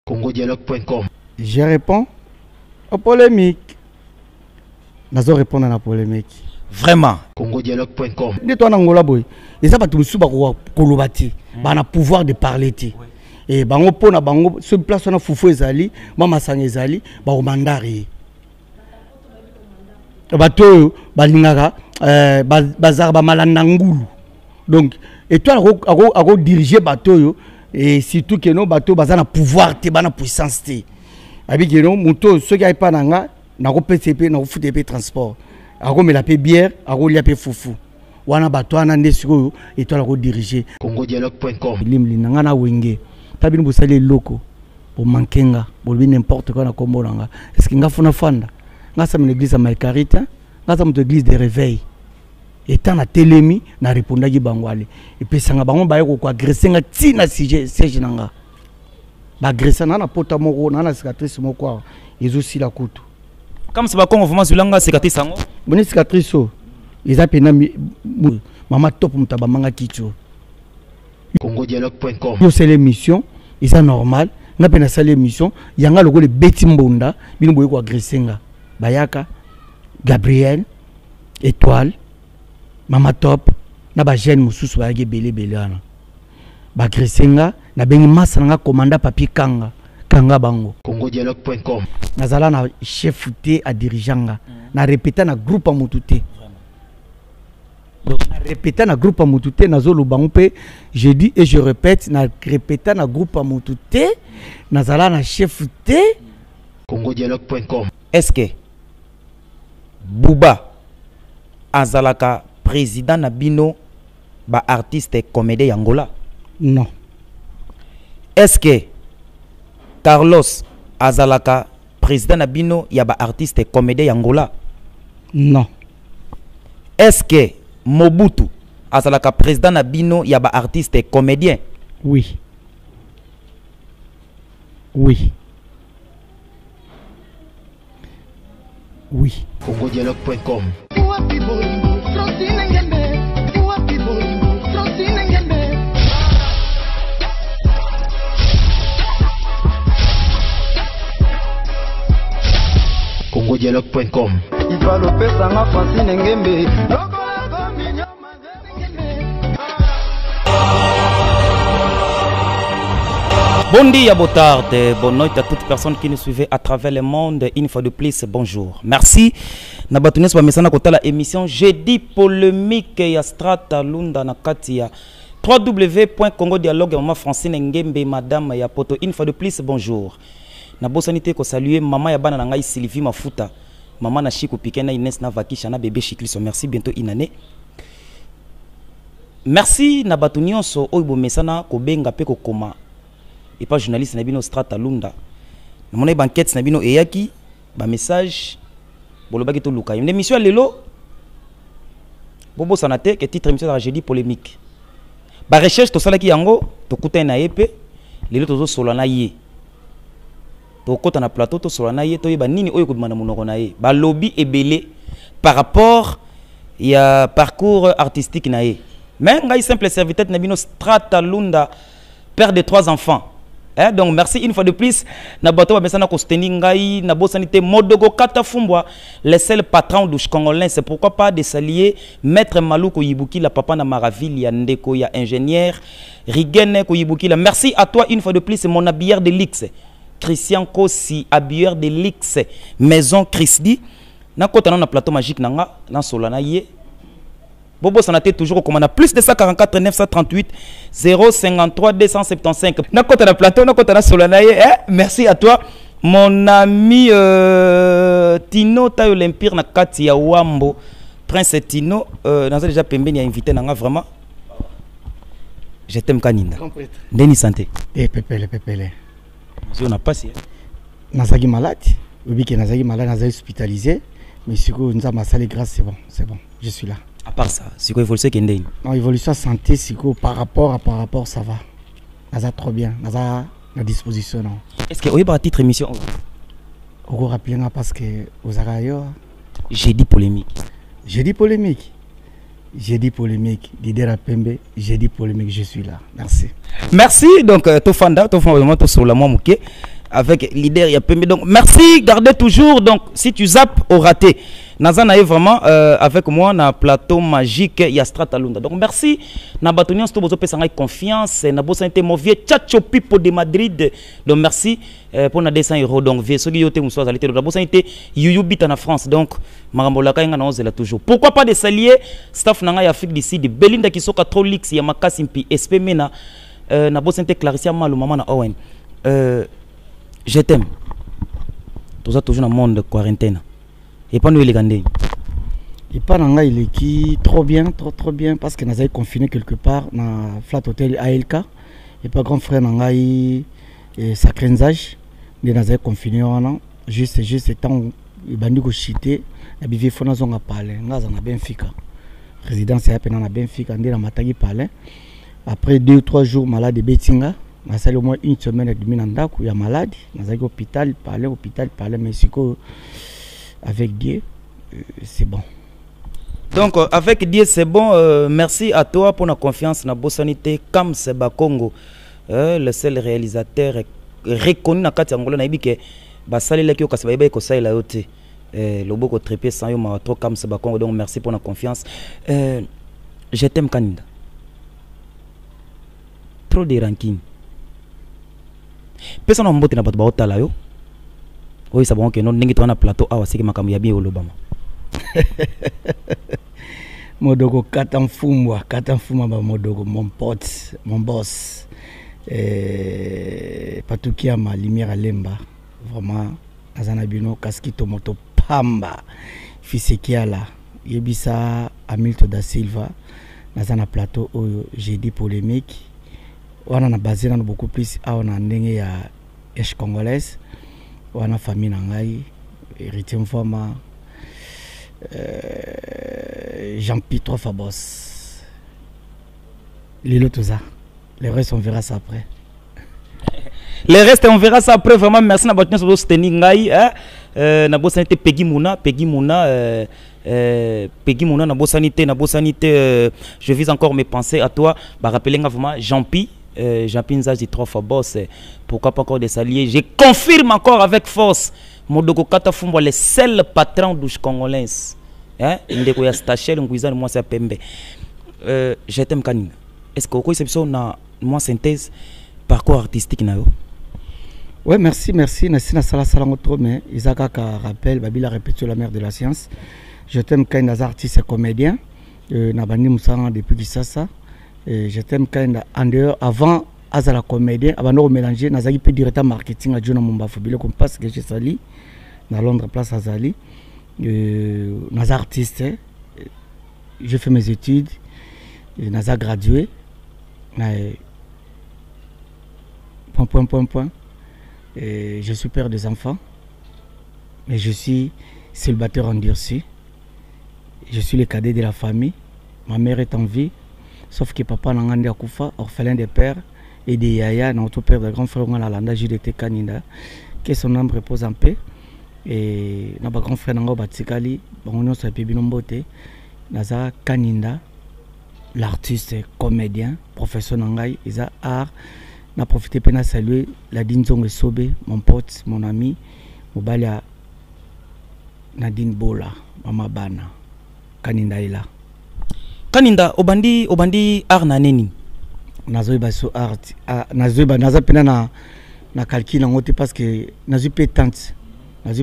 congodialogue.com. Je réponds aux polémiques. Nazo répondre à la polémique. Vraiment. congodialogue.com. De toi n'angola boy. Et ça va tout souba kolobati. Ba na pouvoir de parler ti. Et bango pona bango ce place on a foufou ezali, mama sang ezali, ba o mandari. Bato balingaka bazar ba malanda ngulu. Donc et toi a diriger bato yo et surtout que no bato bazana pouvoir te bana puissance te. Abi que no muto ceux qui a pas nanga na ko PCP na ko FTP transport. Ako me la pe bière, ako lia pe foufou. Wana bato ana ndesiko et toi a diriger congodialogue.com. limli nanga na wenge. Tabini busali loko pour mankenga, pour n'importe quoi na kombo nanga. Est-ce que nga funa fanda? Nga sa l'église à Malcarita, nga sa l'église de réveil. Et tant na télémi na répondaki bangwale. Et puis sanga bango ba yoko agresser nga tina siège nanga. Ba agresser na pota moko na cicatrice moko ezo si la kutu. Comme c'est pas qu'on vraiment zulanga cicatrice sango. Boni cicatrice o. Eza pena mama top mutaba manga kicho. congodialogue.com. C'est l'émission, et c'est normal. N'a pas ça l'émission. Il y a un logo de Betty Mbonda, bien boy ko agressenga. Bayaka, Gabriel, Étoile, Mama Top, na ba jeune mususu ba yake belé ana. Ba agressenga na bengi massa nga commanda papier kanga bango. congodialogue.com. Nazala na chef té à dirigeanga. Na répéter na groupe à mututé. Donc, répéter dans le groupe à Moutouté, je dis et je répète, répéter dans le groupe à Moutouté, nazala na chef T. congodialogue.com. Est-ce que Bouba Azalaka président Nabino ba artiste et comédien Angola? Non. Est-ce que Carlos Azalaka président Nabino yaba artiste et comédien Angola? Non. Est-ce que Mobutu Azalaka président Nabino yaba artiste et comédien? Oui. Oui. Oui. congodialogue.com. congodialogue.com. Bon dia, bonne tarde, bonne nuit à toutes personnes qui nous suivent à travers le monde. Une fois de plus, bonjour. Merci. Nabatounes ba mesana kota la émission Jeudi polémique ya Strata Lunda na Katia. www.congodialogue maman Francine Ngembe madame ya poto. Une fois de plus, bonjour. Na bosanité ko saluer maman ya bana na ngai Sylvie Mafuta. Maman na Chico Pikena Inès na Vakisha na bébé Chikliso. Merci, bientôt une année. Merci na batunionso oibo mesana ko benga pe ko koma. Et pas journaliste Nabino Strata Lunda. Mon banquette Nabino Eyaki, ba message, bolobaki to luka. Une émission lelo, bobo sanate, que titre émission de jeudi polémique. Ba recherche to salaki yango, to kuta na épée, lelo to solana ye. To kota na plateau to solana ye, to yeba nini oyo kudumana munoko na ye. Ba lobby ebele par rapport ya parcours artistique na ye. Mais ngai simple serviteur Nabino Strata Lunda, père de 3 enfants. Donc merci une fois de plus. Nabato ba mesana ko soutenir ngai na bosanité Modogo Kata Fumbwa, le seul patron du congolais. C'est pourquoi pas de s'allier maître Malouko Yibuki la papa na Maraville ya ndeko ya ingénieur Rigene ko Yibuki la. Merci à toi une fois de plus mon habilleur de luxe Christian Kossi, habilleur de luxe maison Chrisdi na kota na plateau magique nanga na solana ye. Bobo Sanaté toujours comme on a plus de 144 938 053 275. Na kota na plateau, na kota na solanaye. Merci à toi mon ami Tino Tayo l'Empire na kati ya Wambo. Prince Tino, nous déjà pembeni a invité nanga vraiment. Je t'aime Kaninda. Ndeni santé. Pépele. Si on a passé. Nazagi malade. Oui, que Nazagi malade, Nazagi hospitalisé. Mais si vous nous avez massé grâce, c'est bon. Je suis là. À part ça, c'est quoi évolution qui est non, évolution santé, c'est quoi par rapport, ça va. Naza trop bien. Naza la disposition. Non. Est-ce que vous avez un titre émission? Vous rappelez parce que vous avez ailleurs. Jeudi polémique. Jeudi polémique. Didier Rapembe, jeudi polémique, je suis là. Merci. Merci. Donc, Tofanda, vraiment, sur la moi, avec leader il y a peu donc merci gardez toujours donc si tu zappes au raté Nazana est vraiment avec moi na plateau magique il y a Strata Lunda donc merci na batonion sto bozo pesa ngai confiance na bosa été mon vieux Chacho Pipo de Madrid donc merci pour na 200 € donc vieux soki yote muso azalité na bosa été Yuyu Bita na France donc marambola ka nga na ozela toujours pourquoi pas de s'allier staff na ngai Afrique du Sud Belinda Kisoka Trolix ya makasi mpi SP mena na bosa été Clarissa Malou maman na Owen je t'aime tout ça toujours dans le monde quarantaine. Et pas nous les gandés. Et pas nanga il est qui trop bien parce que nous avons confiné quelque part dans Flat Hotel ALK et pas grand frère nanga et sacrenzage mais nous avons confiné on juste temps bandi ko chité na bivé fona zonga parler ngaza na Benfica résidence ya pena na Benfica ndé na matagi parler après 2 ou 3 jours malade de Betinga na sali au moins une semaine et demie na ndako ya malade nous avons hôpital parler mais siko avec Dieu, c'est bon. Donc, avec Dieu, c'est bon. Merci à toi pour la confiance dans la Bossanité. Comme Seba Congo, le seul réalisateur reconnu dans le Angola, il dit que Basali Lekio Kasabaiba et Kosaï la Yote. Le beau trépé sans yoma trop comme Seba Congo. Donc, merci pour la confiance. Je t'aime, Kanida. Trop de rankings. Personne n'a pas de bateau là. Oui, c'est bon que nous n'avons pas un plateau. Ah, c'est que ma caméra bien au Lobama. Modogo Katanfumwa, Modogo, mon pote, mon boss. Patukia ma lumière à Lemba. Vraiment, Azanabino, Kaskito Moto Pamba. Fisekiala, Yebisa, Hamilton da Silva. Nazana plateau où j'ai dit polémique. On a basé dans beaucoup plus. On a un Esh congolaise. Wana famille nangai héritier mfama Jean-Pierre trois Fabos Lilo tout ça le reste on verra ça après le reste on verra ça après vraiment merci na batnya so soutenir ngai na bosanité Peggy Mouna na bosanité je vis encore mes pensées à toi ba rappeler vraiment Jean-Pierre Jean-Pierre Nzazi 3 fois boss pourquoi pas encore des alliés je confirme encore avec force Modoko Kata Fumbo le seul patron douche congolaise ndeko ya stachel ngwizana moi c'est pembe je t'aime Kanina est-ce que vous avez na moi synthèse parcours artistique na yo ouais merci na sala trop mais Isaka ka rappelle babila répété la mère de la science je t'aime Kanina artiste et comédien na bandi musanga depuis Kisasa. Je t'aime quand en dehors avant Azala comédien avant de mélanger nazaki peu directeur marketing à Jona Mumba Fobile comme parce que je sali dans Londres place Azali naz artiste j'ai fait mes études naz gradué point je suis père des enfants mais je suis célibataire endurci je suis le cadet de la famille ma mère est en vie. Sauf que papa n'a pas Koufa, orphelin de père et de Yaya, notre père de grand frère Landa, JDT Kanida, que son âme repose en paix. Et notre grand frère Nango Batsikali, on s'est payé Binombote, Naza Kaninda, l'artiste, comédien, professeur Nangai, il a art, n'a profité pour saluer la Dinzong Sobe, mon pote, mon ami, Mobalia Nadine Bola, Mama Bana, Kaninda est là. Kaninda obandi art na neni nazoiba so art nazoiba naza pena na calcul ngote parce que nazu pe temps nazu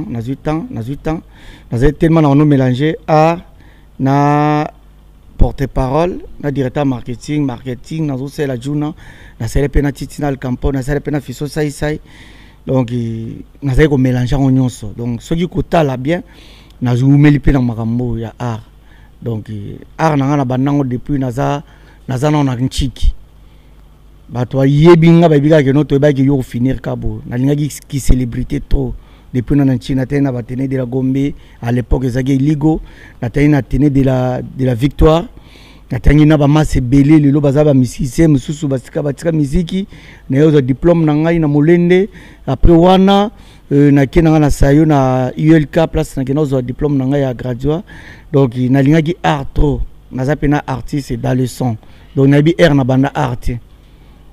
tellement on nous mélanger art na porte-parole na directeur marketing nazo c'est la journée na c'est pena titinal campo na c'est pena fiso sai donc naza ko mélanger en nyonso donc ce qui kota la bien nazu meli pe na makambo ya art. Donc, art na banango depuis naza na nchiki. Bato yebinga babika ke noto ba ki yo finir kabo. Na linga ki célébrité trop depuis na China tena batene de la Gombe à l'époque ezaki ligo na tena de la Victoire. Na tena ba masse belé lelo bazaba musicien mususu batika muziki na yo diplôme na ngai na Molende après wana na kena na sayo na ULK place na kena zo diplôme na ngai ya graduat. Donc na lingaki art trop naza pena artiste dans le son donc nabi air na banda art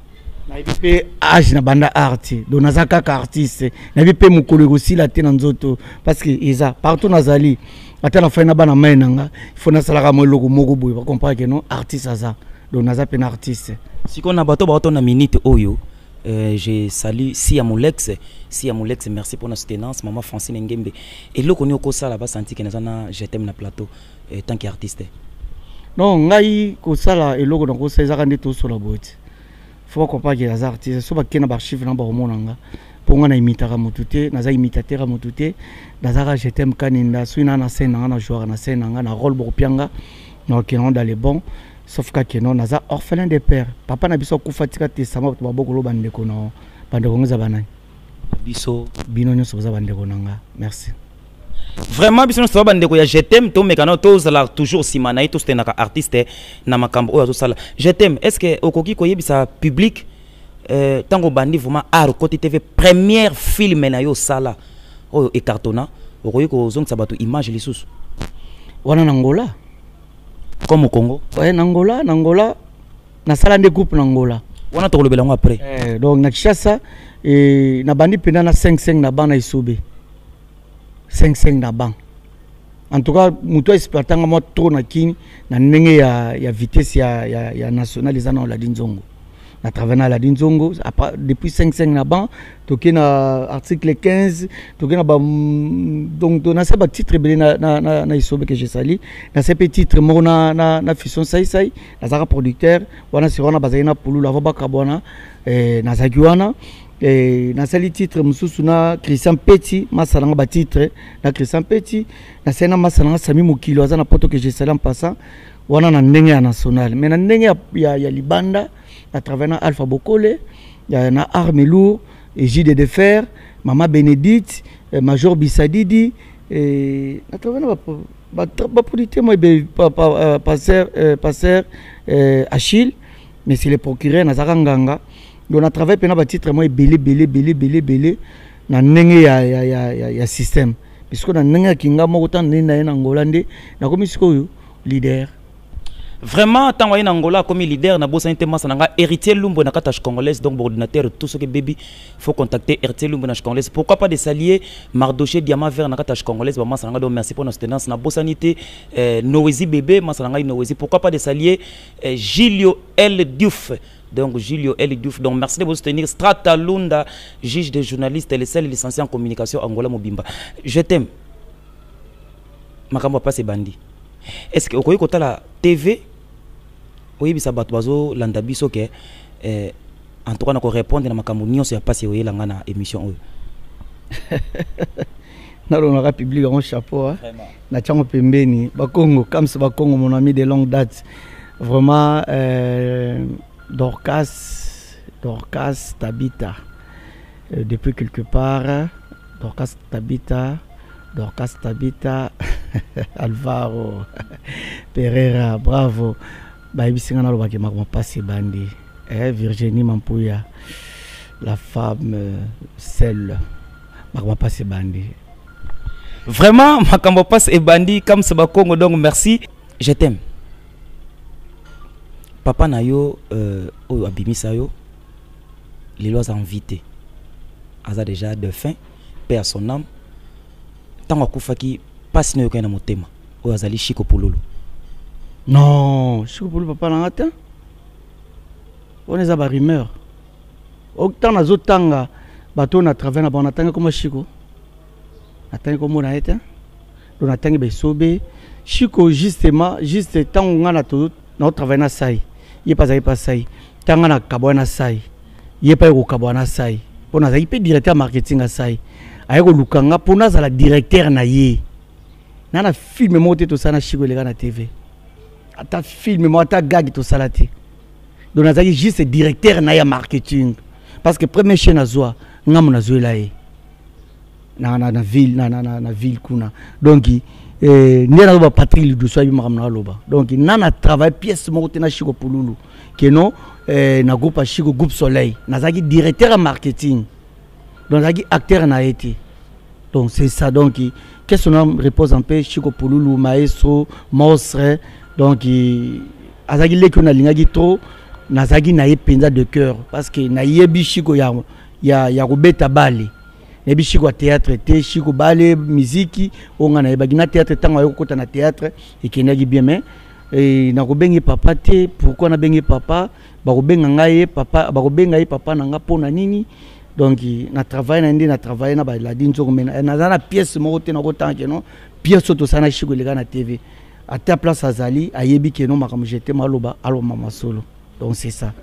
nayebi mpe age na banda art donc naza kaka artiste nayebi mpe mokolo ekosila te na nzoto parce que eza partout nazali ata na fai na bana mai nanga il faut nasalaka mo eloko moko boye bacomprendre ke non artiste aza donc naza mpe na artiste sikoyo na bato baoto na minute oyo je salue Sia Molex, merci pour la soutenance. Maman Francine Ngembe. Et là, on est au Kosa là-bas, senti que nous avons jeté na plateau tant qu'artiste. Non, ngai Kosa là, et là, on a Kosa, ils ont rendu tout sur la boîte. Faut comprendre que les artistes, soit pas qu'il y a des chiffres dans le monde, pour moi, on a imité à Moutouté, on a imité à Moutouté, on a jeté à Kaninda, soit on a scène, on a joué à scène, on a rôle pour Pianga, donc on a les bons. Sauf que non, naza orphelin de père. Papa na biso kufatika testament to baboko bandeko no bandeko ngoza banani. Biso bino nyoso za bandeko nanga. Merci. Vraiment biso nyoso bandeko ya je t'aime to mekano to zala toujours simana to stenaka artiste na makambo oyo to sala. Je t'aime. Est-ce que okoki koyebisa public tango bandi vraiment art côté TV première film na yo sala oyo e cartona okoyi ko zongisa bato image lisusu. Wana Angola. Comme au Congo. Ouais, Angola, na sala de groupe Angola. On a tout le après. Donc na Kinshasa et na bandi pena na 5-5 na ban na isobe. 5-5 na ban. En tout cas, muto exploitanga mo trop na kini na ndenge ya vitesse ya national les ana la dinzongo. Na travailler la dinzongo depuis 5-5 na ban, toké na article 15, toké na donc na ça ba titre belé na isobe que j'ai sali, na ces petits titres mo na fisson sai na zaka producteur, wana sirona bazayina pulu la ba kabona na zagiwana na sali titre mususu na Christian Petit, masalanga ba titre na Christian Petit, na sena masalanga Sami Mokilo azana poto que j'ai sali en passant, wana na ndenge national, mais na ndenge ya libanda à travers Alpha Bokole, il y a na Arme Lourd, et Gide de Fer, Maman Bénédicte, Major Bissadidi, et à travers pasteur Achille, mais c'est le procureur Nazaranganga. Donc à travers pena titre moi belé na ndenge ya système. Puisque na ndenge kinga moko tan na Angolande, na komi sikoyo leader. Vraiment, tant que Angola comme leader, na bossa intema sananga héritier Lumbo na katache congolaise donc ordinateur tout ce que baby faut contacter héritier Lumbo na congolaise. Pourquoi pas des alliés Mardoché Diamant Vert na katache congolaise maman sananga donc merci pour notre soutenance na bossanité Noézi bébé masananga Noézi. Pourquoi pas des alliés Gilio L Diouf. Donc Gilio L Diouf donc merci de vous soutenir Strata Lunda juge des journalistes et les seuls licenciés en communication Angola Mobimba. Je t'aime. Makambo pas c'est bandi. Est-ce que vous avez la TV oui, ça bat bazo landa biso ke en tout cas nako répondre na makambo nyonso ya pasi oye langa na émission oyo. Na lona public en chapeau hein. Na tchango pembeni ba Congo comme ça ba Congo mon ami de longue date. Vraiment Dorcas Tabita depuis quelque part Dorcas Tabita Alvaro Pereira bravo. Baïbisinga na lobaki makoma passe bandi Virginie Mampuya la femme celle makoma passe bandi vraiment makamba passe et bandi comme ça ba Congo donc merci je t'aime papa na yo oyo abimisa yo les lois invité aza déjà de fin père son âme tango akufaki passe na yo kana motema oyo azali Chiko Pululu. Non, je suis pour le papa n'angata. On est à la rumeur. Autant na zotanga bateau na travers na bon atanga comme Chiko. Atanga comme on a été. On atanga besobe. Chiko justement juste tant on a tout notre travail na sai. Il pas sai. Tant on a kabwana sai. Il pas au kabwana sai. On a IP directeur marketing à sai. Ayeko lukanga pour na la directeur na ye. Na film monté tout ça na Chiko les gars na TV. Ta film moi ta gag tout ça là ti donc nazali juste directeur na ya marketing parce que premier chaîne azwa ngam na zoela e na ville kuna donc ndena ba Patrick Ludoso abi makamna loba donc nana travail pièce mo tena Chiko Pululu que non na groupe Chiko groupe Soleil nazali directeur marketing donc nazali acteur na été donc c'est ça donc qu'est-ce qu'on repose en paix Chiko Pululu maestro monstre donc azaki leki na lingaki trop nazaki na ye penza de cœur parce que na yebi chiko ya kubeta bale nebi chiko ya théâtre te chiko bale musique onga na yebaki na théâtre tango ayo kota na théâtre ekendaki bien mais na kobengi papa te pourquoi na bengi papa ba kobenga ngai papa ba kobenga ye papa na nga pona nini donc na travail na travail na ba la dinzo komena na na pièce moko te na ko tanke non pièce to sana chiko lega na TV à ta place azali ayebi ke non makam jeté maloba alo mama solo donc c'est ça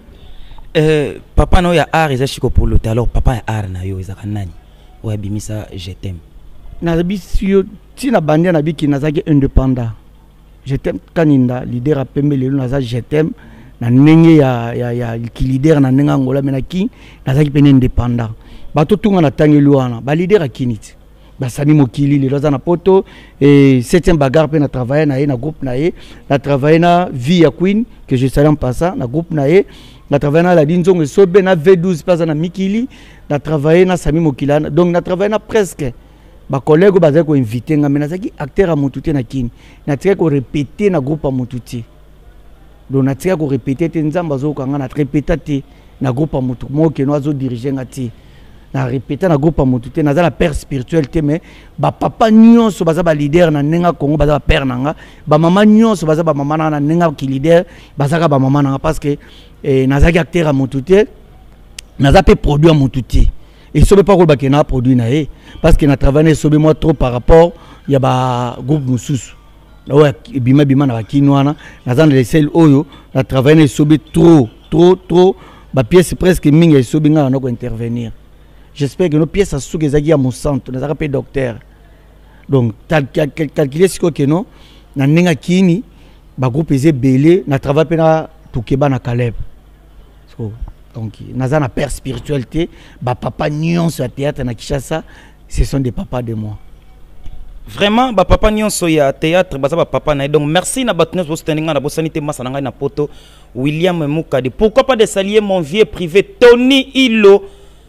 papa no ya art eza chiko pour l'hôtel alors papa ya art na yo ezaka nani ouais bimisa je t'aime na bisio tina bandia na biki nazaki indépendant je t'aime kaninda leader a pembe lelo naza je t'aime na ndenge ya ki leader na ndenge ngola mena ki nazaki pene indépendant bato tunga na tangeli wana ba leader akiniti basami mokili lelo za na poto et 7e bagarre pe na travailler na groupe na travailler na vie ya queen que je salue en passant na groupe na travailler na la dinzongo sobe na V12 pas na mikili na travailler na sami mokilana donc na travailler na presque ba collègue bazaki ko inviter nga mais nazaki acteur a mututi na kini na tika ko répéter na groupe a mututi donc na tika ko répéter te nzamba zo kanga na répéter te na groupe a mutu mo ke no azo diriger nga ti na répéter na groupe a mututi na za la père spirituel te mais ba papa nyonso baza ba leader na nenga Congo baza ba père nanga ba mama nyonso baza ba mama na nenga ki leader baza ka ba mama nanga parce que nazaki acteur a mututi naza pe produit a mututi et ça ne pas que na produit na parce que na travaillé sobe moi trop par rapport il y a ba groupe mususu ouais bima na bakinwana na zana les sel oyo na travaillé sobe trop ba pièce presque mingi sobe nga na ko intervenir j'espère que nos pièces à souke ezaki ya mon centre na zaka docteur donc calculer ce que non na ninga kini ba groupe ezé belé na travail pe na tukeba na Caleb so donc naza na père spiritualité ba papa nyonso ya théâtre na Kinshasa ce sont des papas de moi vraiment ba papa nyonso ya théâtre baza ba papa na donc merci na batnos bo standinga na bo sanité masa na ngai na poto William Mukadi pourquoi pas de saluer mon vieux privé Tony Ilo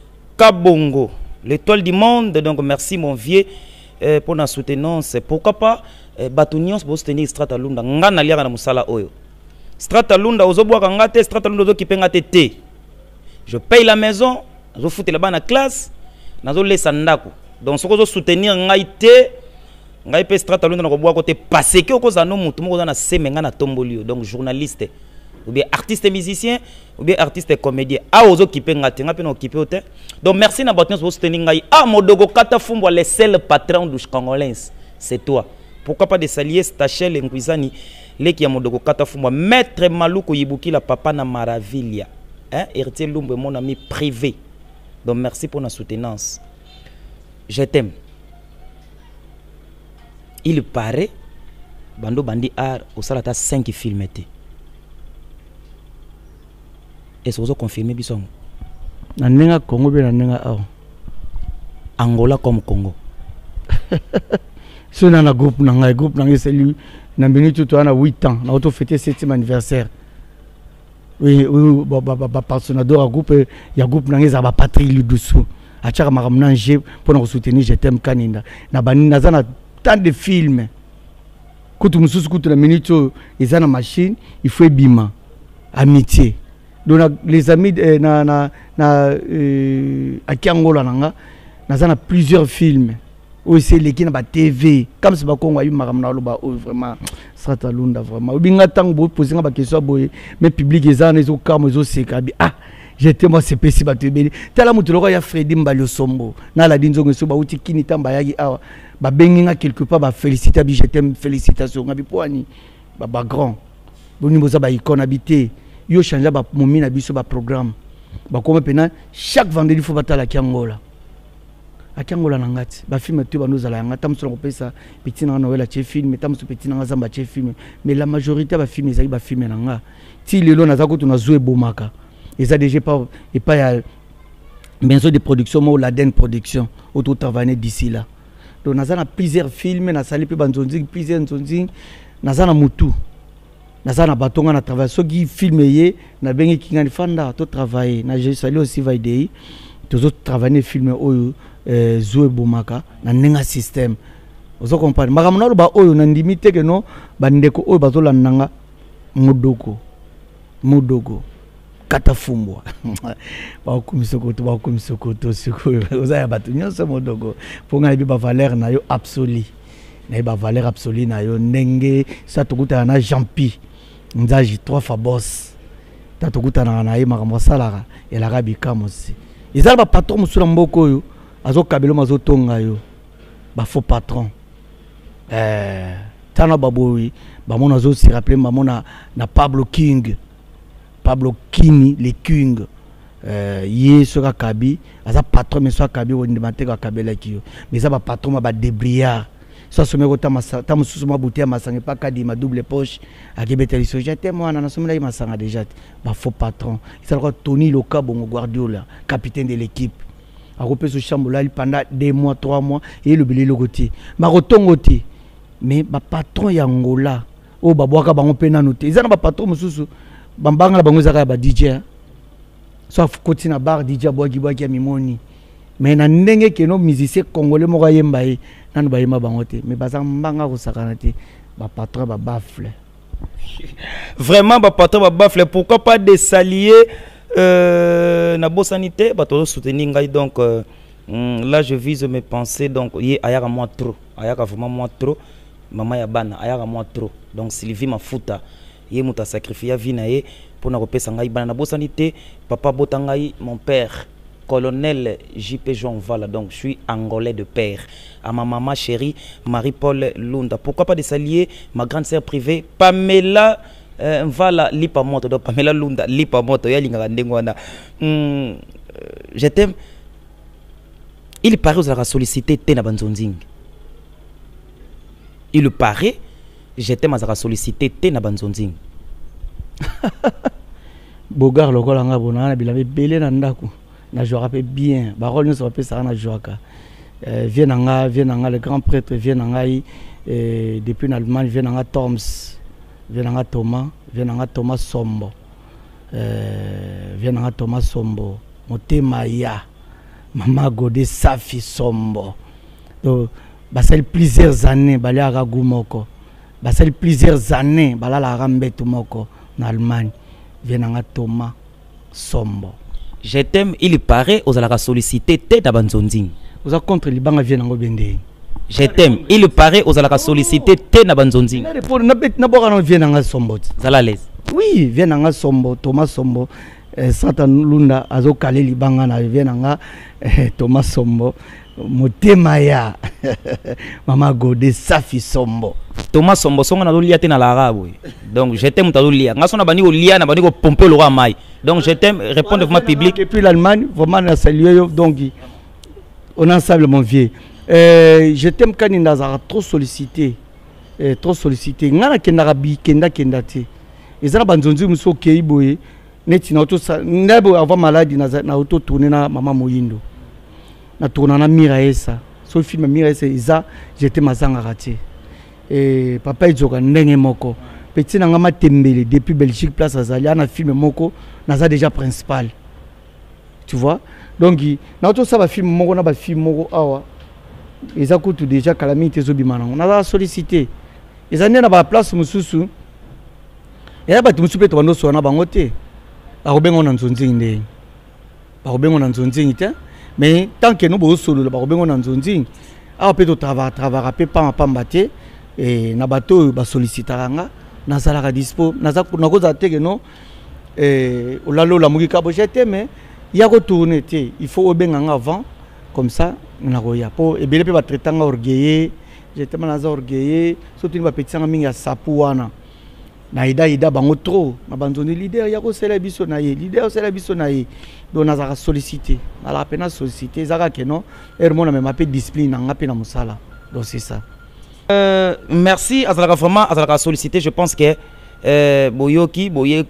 Kabongo l'étoile du monde donc merci mon vieux pour la soutenance pourquoi pas batunions bo soutenir Strata Lunda ngana liaka na musala oyo Strata Lunda ozobwa ngate Strata Lunda ozokipenga te je paye la maison, je fous là-bas la classe, je laisse ndako. Donc, ce que je soutenir, je paye Strata Lunda na côté passé que cause no mutu mo na semenga na tombolio. Donc journaliste ou bien artiste musicien ou bien artiste comédien. Ah ozo kipe ngate ngape no kipe hotel. Donc merci na batnos pour soutenir ngai. Ah modogo kata fumbo le seul patron du Congolais. C'est toi. Pourquoi pas de saluer Stachel Ngwizani leki ya modogo kata fumbo maître Maluko Yibuki la papa na Maravilia. Hein, héritier Lumbe, mon ami privé. Donc merci pour la soutenance. Je t'aime. Il paraît, Bando Bandi Art, au Salata 5 films étaient. Est-ce que vous avez confirmé Bisson? Nanenga Congo, bien Nanenga Angola comme Congo. Si on a un groupe, c'est lui. On a 8 ans. On a fêté 7e anniversaire. Oui, partenaire groupe, il y a groupe nangeza ba patrie lu dessous. A chaka maramnanje pour nous soutenir, je t'aime kaninda. Na bani nazana tant de films. Kutu mususu kutu la minute ils ont la machine, il faut bima. Amitié. Donc les amis à Kiangola nanga nazana plusieurs films. Oui, c'est les qui na ba TV. Comme c'est pas qu'on a eu maramna lo ba vraiment Strata Lunda vraiment. Binga tang bo poser nga ba question boy mais public ezana ezo kam ezo sekabi ah j'étais moi c'est pesi ba tebeli. Tala mutu loko ya Freddy Mbali Sombo. Na la dinzongo so ba uti kini tamba yaki awa. Ba bengi nga quelque part ba féliciter bi je t'aime félicitations nga bi poani ba grand. Boni boza ba icône habité. Yo changer ba momi na biso ba programme. Ba comme pena chaque vendredi faut batala Kiangola. Akiangola nangati ba film tu ba nous ala ngata mso kopesa petit na Noël a film mais tamso petit na zamba che film mais la majorité ba film ezali ba film nanga ti lelo na zako tuna jouer bomaka eza déjà pas et pas ya maison de production mo la den production auto travailler d'ici là donc nazana plusieurs films na sali pe banzonzi plusieurs nzonzi nazana mutu nazana batonga na travail so qui filmer na bengi kinga ni fanda to travailler na je sali aussi vaidei tous autres travailler film oyo Zoé Boumaka na nenga système ozo comprendre makamuna lo ba oyo na ndimite ke no bandeko oyo bazola nanga modoko kata fumbwa ba komisokoto sikoyo ozaya bato nyonso modoko po ngai ba valeur na yo absolue na ba valeur absolue na yo ndenge sa tokuta na Jean-Pi nzaji 3 fois boss ta tokuta na ye makambo salaka elaka bikamo si ezala ba patron musula mboko yo azo kabelo mazo tonga yo ba faux patron tana baboyi ba mona zo si rappeler mamona na Pablo King le King ye soka kabi aza patron mais soka kabi wonde mateka kabela kiyo mais ça ba patron ba débriard so someko ta mususu ma bouteille masanga pas kadi ma double poche akibeteli so j'étais moi na somela yi masanga déjà ba faux patron ça le Tony Loka bongo Guardiola capitaine de l'équipe a repé ce chambola pendant 2 mois 3 mois et le belé logoté ma rotongoté mais ba patron ya Angola o babwaka bango pena noté ils na ba patron mususu bambanga la bango zaka ba DJ so koti na bar DJ bwaki ya mimoni mais na ndenge ke no musicien congolais moko yemba ye nanu ba yema bango te mais baza mbanga ko sakana te ba patron ba bafle vraiment ba patron ba bafle pourquoi pas des alliés na bosanité ba to soutenir ngai donc là je vise mes pensées donc yé ayaka moi trop ayaka vraiment moi trop maman ya bana ayaka moi trop donc Sylvie Mafuta yé muta sacrifier vie na ye pour na kopesa ngai bana na bosanité papa botangai mon père colonel JP Jean Vala donc je suis angolais de père à ma maman chérie Marie-Paul Lunda pourquoi pas des alliés ma grande sœur privée Pamela Vala lipa moto donc Pamela Lunda lipa moto ya linga ndengwana je t'aime il paraît aux la sollicité tena banzonzing il paraît je t'aime à sollicité tena banzonzing Bogar lokola nga bona na bilabe belé na ndako na jouera bien barol nous va ça na jouaka viens le grand prêtre vient depuis en Allemagne vient Toms vient Thomas Sombo vient Thomas Sombo motema ya mama Godé Safi Sombo donc basel plusieurs années baliaka gumoko basel plusieurs années balala rambetu moko en Allemagne vient Thomas Sombo. Je t'aime, il paraît aux la sollicité tête à banzonzing. Vous êtes contre les banques viennent en bende. Je t'aime, il paraît aux la sollicité tête à banzonzing. N'abord vient en Sombo. Zalalaise. Oui, vient en Sombo, Thomas Sombo, Satan Lunda, Azo Kale Libanga na vient en Thomas Sombo, Motemaya, Mama Godé Safi Sombo. Thomas Sombo songa na liate na l'arabe. Donc je t'aime ta lia. Nga sona bani ko lia na bani ko pomper le roi mai. Donc je t'aime répondre vraiment public. Et puis l'Allemagne vraiment na saluer donc on ensemble mon vieux. Je t'aime quand il a trop sollicité. Trop sollicité. Nga na kenda bi kenda te. Ezala banzonzi muso keiboye neti na auto ndabo avant maladie na auto tourner na mama Moyindo. Na tourner na Miraesa. So film Miraesa isa j'étais mazanga raté. Et papa izoka ndenge moko petit nanga matembele depuis Belgique place Azalia na film moko naza déjà principal tu vois donc na to ça ba film moko na ba film moko awa eza kutu déjà calamité zo bimanango na sollicité eza na ba place mususu ya ba tumusu peto bando so na bango te ba robengo na nzonzingi ndenge ba robengo na nzonzingi te mais tant que nous bo solo ba robengo na nzonzingi awa peto travailler pe pa pamba te et na bato ba sollicitaranga na salaka dispo na za na koza teke no olalo la mugika bo jete mais ya ko tourner te il faut obenganga avant comme ça na ko ya po e bele pe ba traitanga orgueillé j'étais mal orgueillé surtout ba petitsanga minga sapu wana na ida bango trop na banzoni leader ya ko sela biso na ye leader sela biso na ye donc na za solliciter na la peine solliciter zaka ke no hermona même appel discipline nga pe na musala donc c'est ça. Merci Azalaka vraiment Azalaka sollicité je pense que boyoki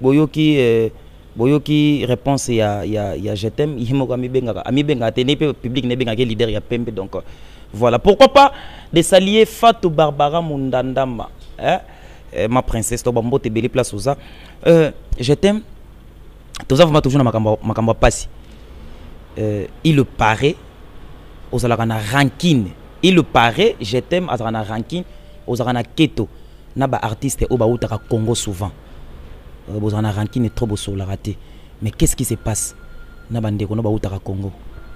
réponse ya je t'aime yimoka amibenga tene public ne benga leader ya pembe donc voilà pourquoi pas des alliés Fatou Barbara Mundandama ma princesse to bambo te beli place oza je t'aime tous avons toujours na makambo pasi il paraît aux alaka na ranking. Il paraît, je t'aime à Zana ranking, aux Zana Keto, n'a pas artiste au Baoutaka Congo souvent. Aux Zana ranking est trop beau sur la raté. Mais qu'est-ce qui se passe na bande ko na ba utaka Congo?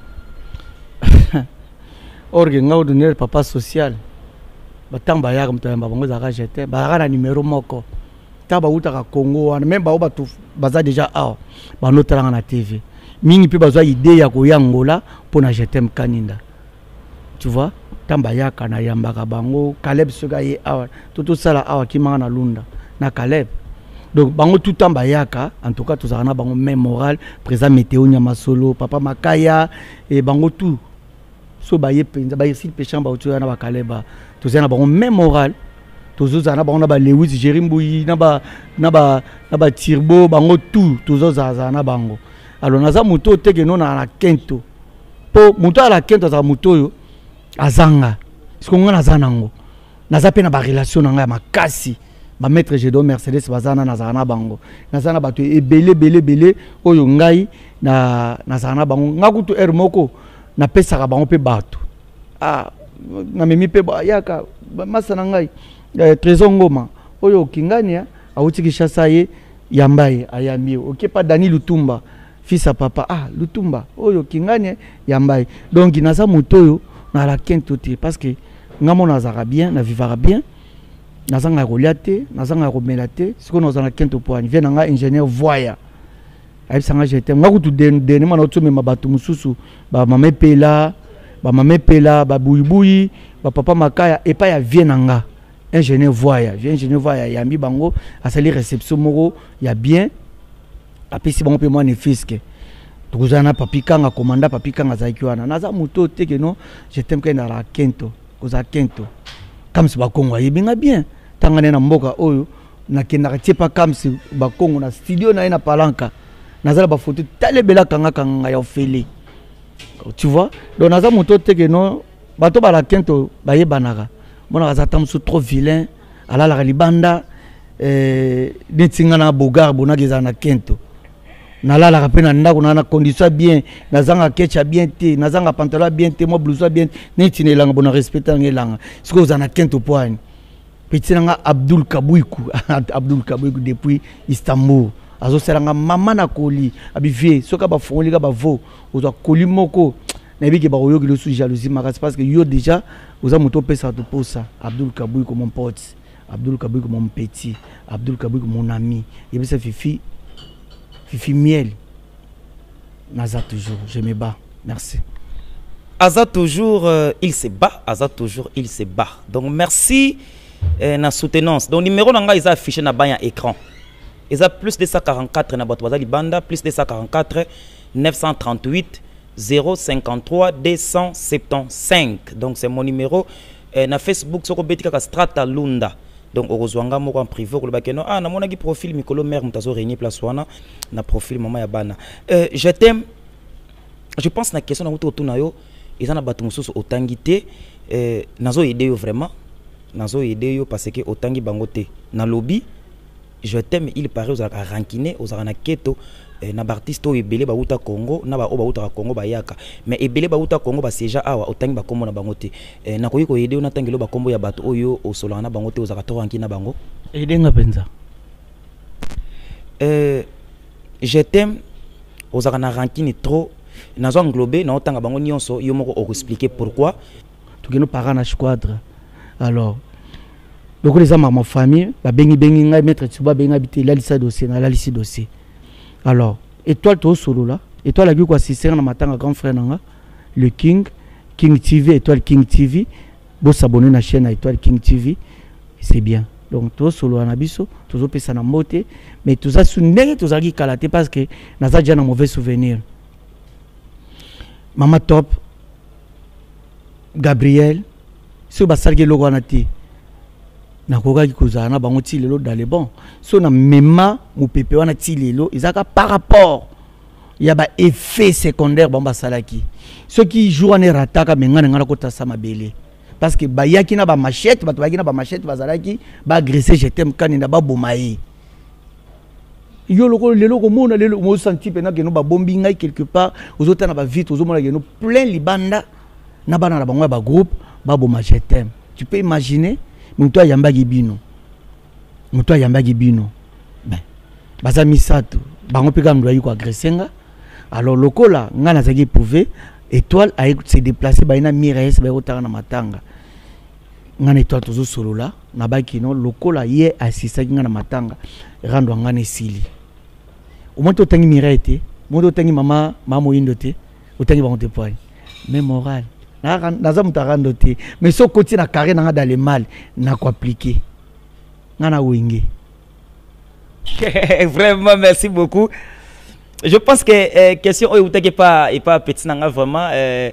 Orgue ngao donner papa social. Batamba ya mtamba bango za rajete, ba na numéro moko. Taba utaka Congo wana même ba obatu baza déjà a ba notala na TV. Mingi pe bazwa idée ya ko yangola pona jetem kaninda. Tu vois? Tamba ya kana yambaka bango, Caleb soga ye awa, tout ça là awa kimanga na lunda na Caleb. Donc bango tout tamba yaka, en tout cas tous ana bango même moral, présent météo nyama solo, papa Makaya et bango tout. So baye penza baye sil péchant ba otu na ba Caleb. Tous ana bango même moral. Tous ana bango na ba Lewis Jerimboui na ba Tirbo bango tout, tous ana bango. Alors naza moto teke non na kento. Po moto ala kento za moto yo azanga. Sikonga nazanango. Naza pe na ba relation nanga makasi. Ba maître Jedo Mercedes bazana nazana bango. Nazana batu belé oyo ngai na nazana bango. Ngakutu moko na pesa ka bango pe batu. Ah na memi pe yaka masana ngai Trésor Ngoma oyo kingania auti Kishasa ye yambaye ayambi. OK pas Dani Lutumba. Fils à papa, Lutumba, oyo kingane yambaye. Donc naza motoyo na la kentoti parce que ngamo nazara bien, na vivara bien. Nazanga reliate, nazanga romelate, ce qu'on a na kento poani. Vient nga ingénieur voya. Aïe sanga j'étais ngaku tu deni mana otu me mabatu mususu, ba mame pela, ba buibui, ba papa Makaya et pas ya vient nga. Ingénieur voya, ingénieur voya yambi bango, a sali réception moko ya bien. Après si bon peu moi ne fisque tuzana papikanga commanda papikanga zakiwana naza moto teke non je t'aime que na la kento koza kento comme si ba Congo yebinga bien tangane na mboka oyo na kenda tiepa comme si ba Congo na studio na ina palanka nazala ba photo talebela kanga ya ofele, tu vois. Donc naza moto teke non bato ba la kento ba yebanaka mona kaza tamsu trop vilain ala la libanda netinga na bogar bonageza na kento. Nalala rapena ndako na condition bien, nazanga ketcha bien te, nazanga pantalon bien te, mo blouson bien, netine langa bona respecter ngelanga. Ce que vous en a kento poani. Petit nanga Abdul Kabouikou depuis Istanbul. Azo seranga mama na koli, abivie, soka ba fongoli ka ba vo, ozo koli moko. Na bi ke ba oyo ki sous jalousie makas parce que yo déjà oza moto pesa to posa. Abdul Kabouikou mon pote, Abdul Kabouikou mon petit, Abdul Kabouikou mon ami. Et puis ça Fifi miel. Naza toujours, je me bats. Merci. Aza toujours, il se bat. Aza toujours, il se bat. Donc merci na soutenance. Donc numéro nanga ils affiché na bas écran. Ils a plus de 144 na boîte banda, plus de 144 938 053 275. Donc c'est mon numéro na Facebook sur Betika Strata Lunda. Donc orozwanga moko en privé ko bakeno na mona ki profil mikolo mère mutazo réunir place wana na profil maman ya bana. Je t'aime. Je pense na question na autour na yo ezana batu mususu otangité nazo aider yo vraiment. Nazo aider yo parce que otangi bangote na lobby. Je t'aime il paraît aux rankiner aux na keto na artiste o ebele ba uta Congo na ba oba uta Congo ba yaka mais ebele ba uta Congo ba seja awa otangi ba kombo na bangote na koyi ko aider na tangelo ba kombo ya bato oyo osola na bangote ozaka to rankina bango aider nga penza. Je t'aime ozaka na rankine trop nazo englober na otanga bango nyonso yo moko o expliquer pourquoi tukeno parana squadre. Alors donc les amis ma famille ba bengi ngai maître Tsuba benga bité la liste dossier na la liste dossier. Alors étoile to solo là étoile la quoi c'est na matanga grand frère nanga le King TV étoile King TV bo s'abonner na chaîne étoile King TV c'est bien. Donc to solo na biso tozo pesa na moté mais tout ça sunenge to zaki kalaté parce que naza déjà na mauvais souvenir. Mama Top Gabriel so basalge logo na ti na koka ki kozana bango ti lelo dans les bons so na mema mo pepe wana ti lelo ezaka par rapport ya ba effet secondaire bamba salaki ceux qui jouent en rataka mengana ngana kota sama belé parce que ba yaki na ba machette ba yaki na ba machette bazalaki ba agresser je t'aime kanina ba bomaye yo loko lelo ko mona lelo mo senti pena que no ba bombi ngai quelque part aux autres na ba vite aux mona que no plein libanda na bana na bango ba groupe ba boma je t'aime. Tu peux imaginer muto yambaki bino ben baza misato bango pe kam doyi ko agresser nga. Alors lokola nga nazaki prouver étoile a se déplacer ba ina miraes ba otanga na matanga. Nga étoile tozo solo là na baki no lokola ye assisaki nga na matanga rando nga ne sili. Au moins totangi miraete, mo totangi mama moyindo te, otangi ba onte point. Mais moral naza mutarando te, mais so koti na carré na dans le mal na ko appliquer. Nga na wenge. Vraiment, merci beaucoup. Je pense que question où est pas petit nanga vraiment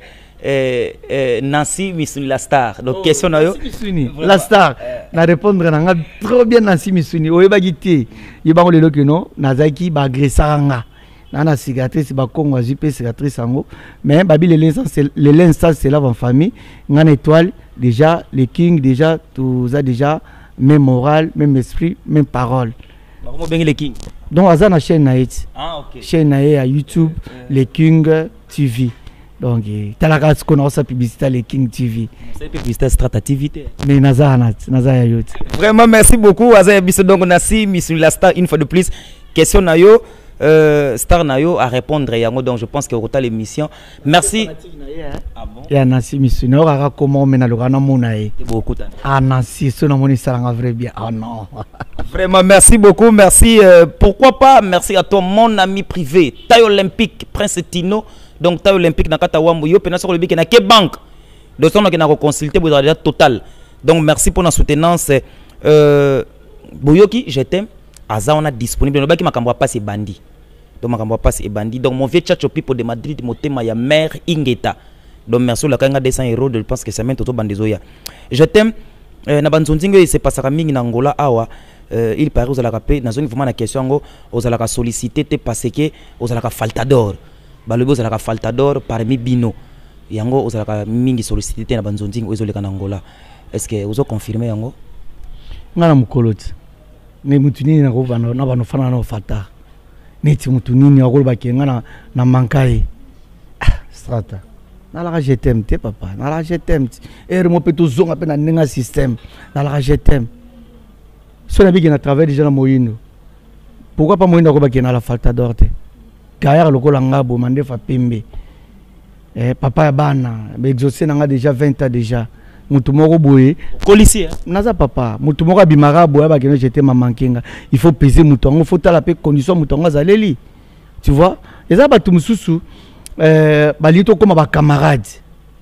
Nancy Misuni la star. Donc question na yo la star na répondre nanga trop bien Nancy Misuni. Oyeba gité. Yeba le que non nazaki ba agressanga. Na cicatrice ba kongo azipe cicatrice ango. Mais babi les l'instant c'est là en famille. Ngana étoile déjà les king déjà tout ça déjà même moral, même esprit, même parole. Donc, à la chaîne Naït. Ah, ok. Chaîne Naït à YouTube, les King TV. Donc, tu as la ce qu'on a sa publicité, les King TV. C'est publicité stratégique. Mais Naza YouTube. Vraiment, merci beaucoup. Azaya Bisso, donc, on a si, Miss la star, une fois de plus. Question Nayo, Star Nayo à répondre. Donc, je pense que vous avez l'émission. Merci. Ah bon? Il y a Nancy Misuni. On va comment on mène le Ghana Monaï. Beaucoup. Ah, Nancy, ce nom est un vrai bien. Ah non. Vraiment, merci beaucoup. Merci. Pourquoi pas? Merci à toi, mon ami privé. Taille Olympique, Prince Tino. Donc, Taille Olympique, Nakata Wambo, Yo, Pena sur le bic, Nake Bank. De son, on a consulté, vous avez déjà total. Donc, merci pour la soutenance. Boyoki, je t'aime. Aza, on a disponible. Le baki, ma camboa passe et bandit. Donc, ma camboa passe et bandit. Donc, mon vieux tchatchopi pour de Madrid, mon thème, ya mère Ingeta. Donc, merci, la kanga 200 €. Je pense que ça mène tout bandezoya. Je t'aime. Nabanzonzingo, c'est pas ça, Mingi Nangola, Awa. Il paraît aux alaka dans une vraiment la question aux alaka sollicité parce que aux alaka faltador balobi aux alaka faltador parmi bino yango aux alaka mingi sollicité na banzonzing aux oleka Angola. Est-ce que vous avez confirmé yango ngana mukoloti ne mutunini na ko bana na bana fana na fata neti mutunini akolo bakenga na mankai strata na la je t'aime te papa na la je t'aime et mo peto zonga pe na nenga système na la je t'aime. Si on a bien à travers déjà la moyenne, pourquoi pas moyenne de la falta d'orte? Car le colanga bomandé fa pembe. Papa bana, exaucé n'a déjà 20 ans déjà. Mutumoro boye. Policier. Naza papa, mutumoro bimara boye ba keno j'étais maman kenga. Il faut peser mouton, il faut la paix condition mouton zaleli. Tu vois? Et ça ba tumususu balito comme ba camarade.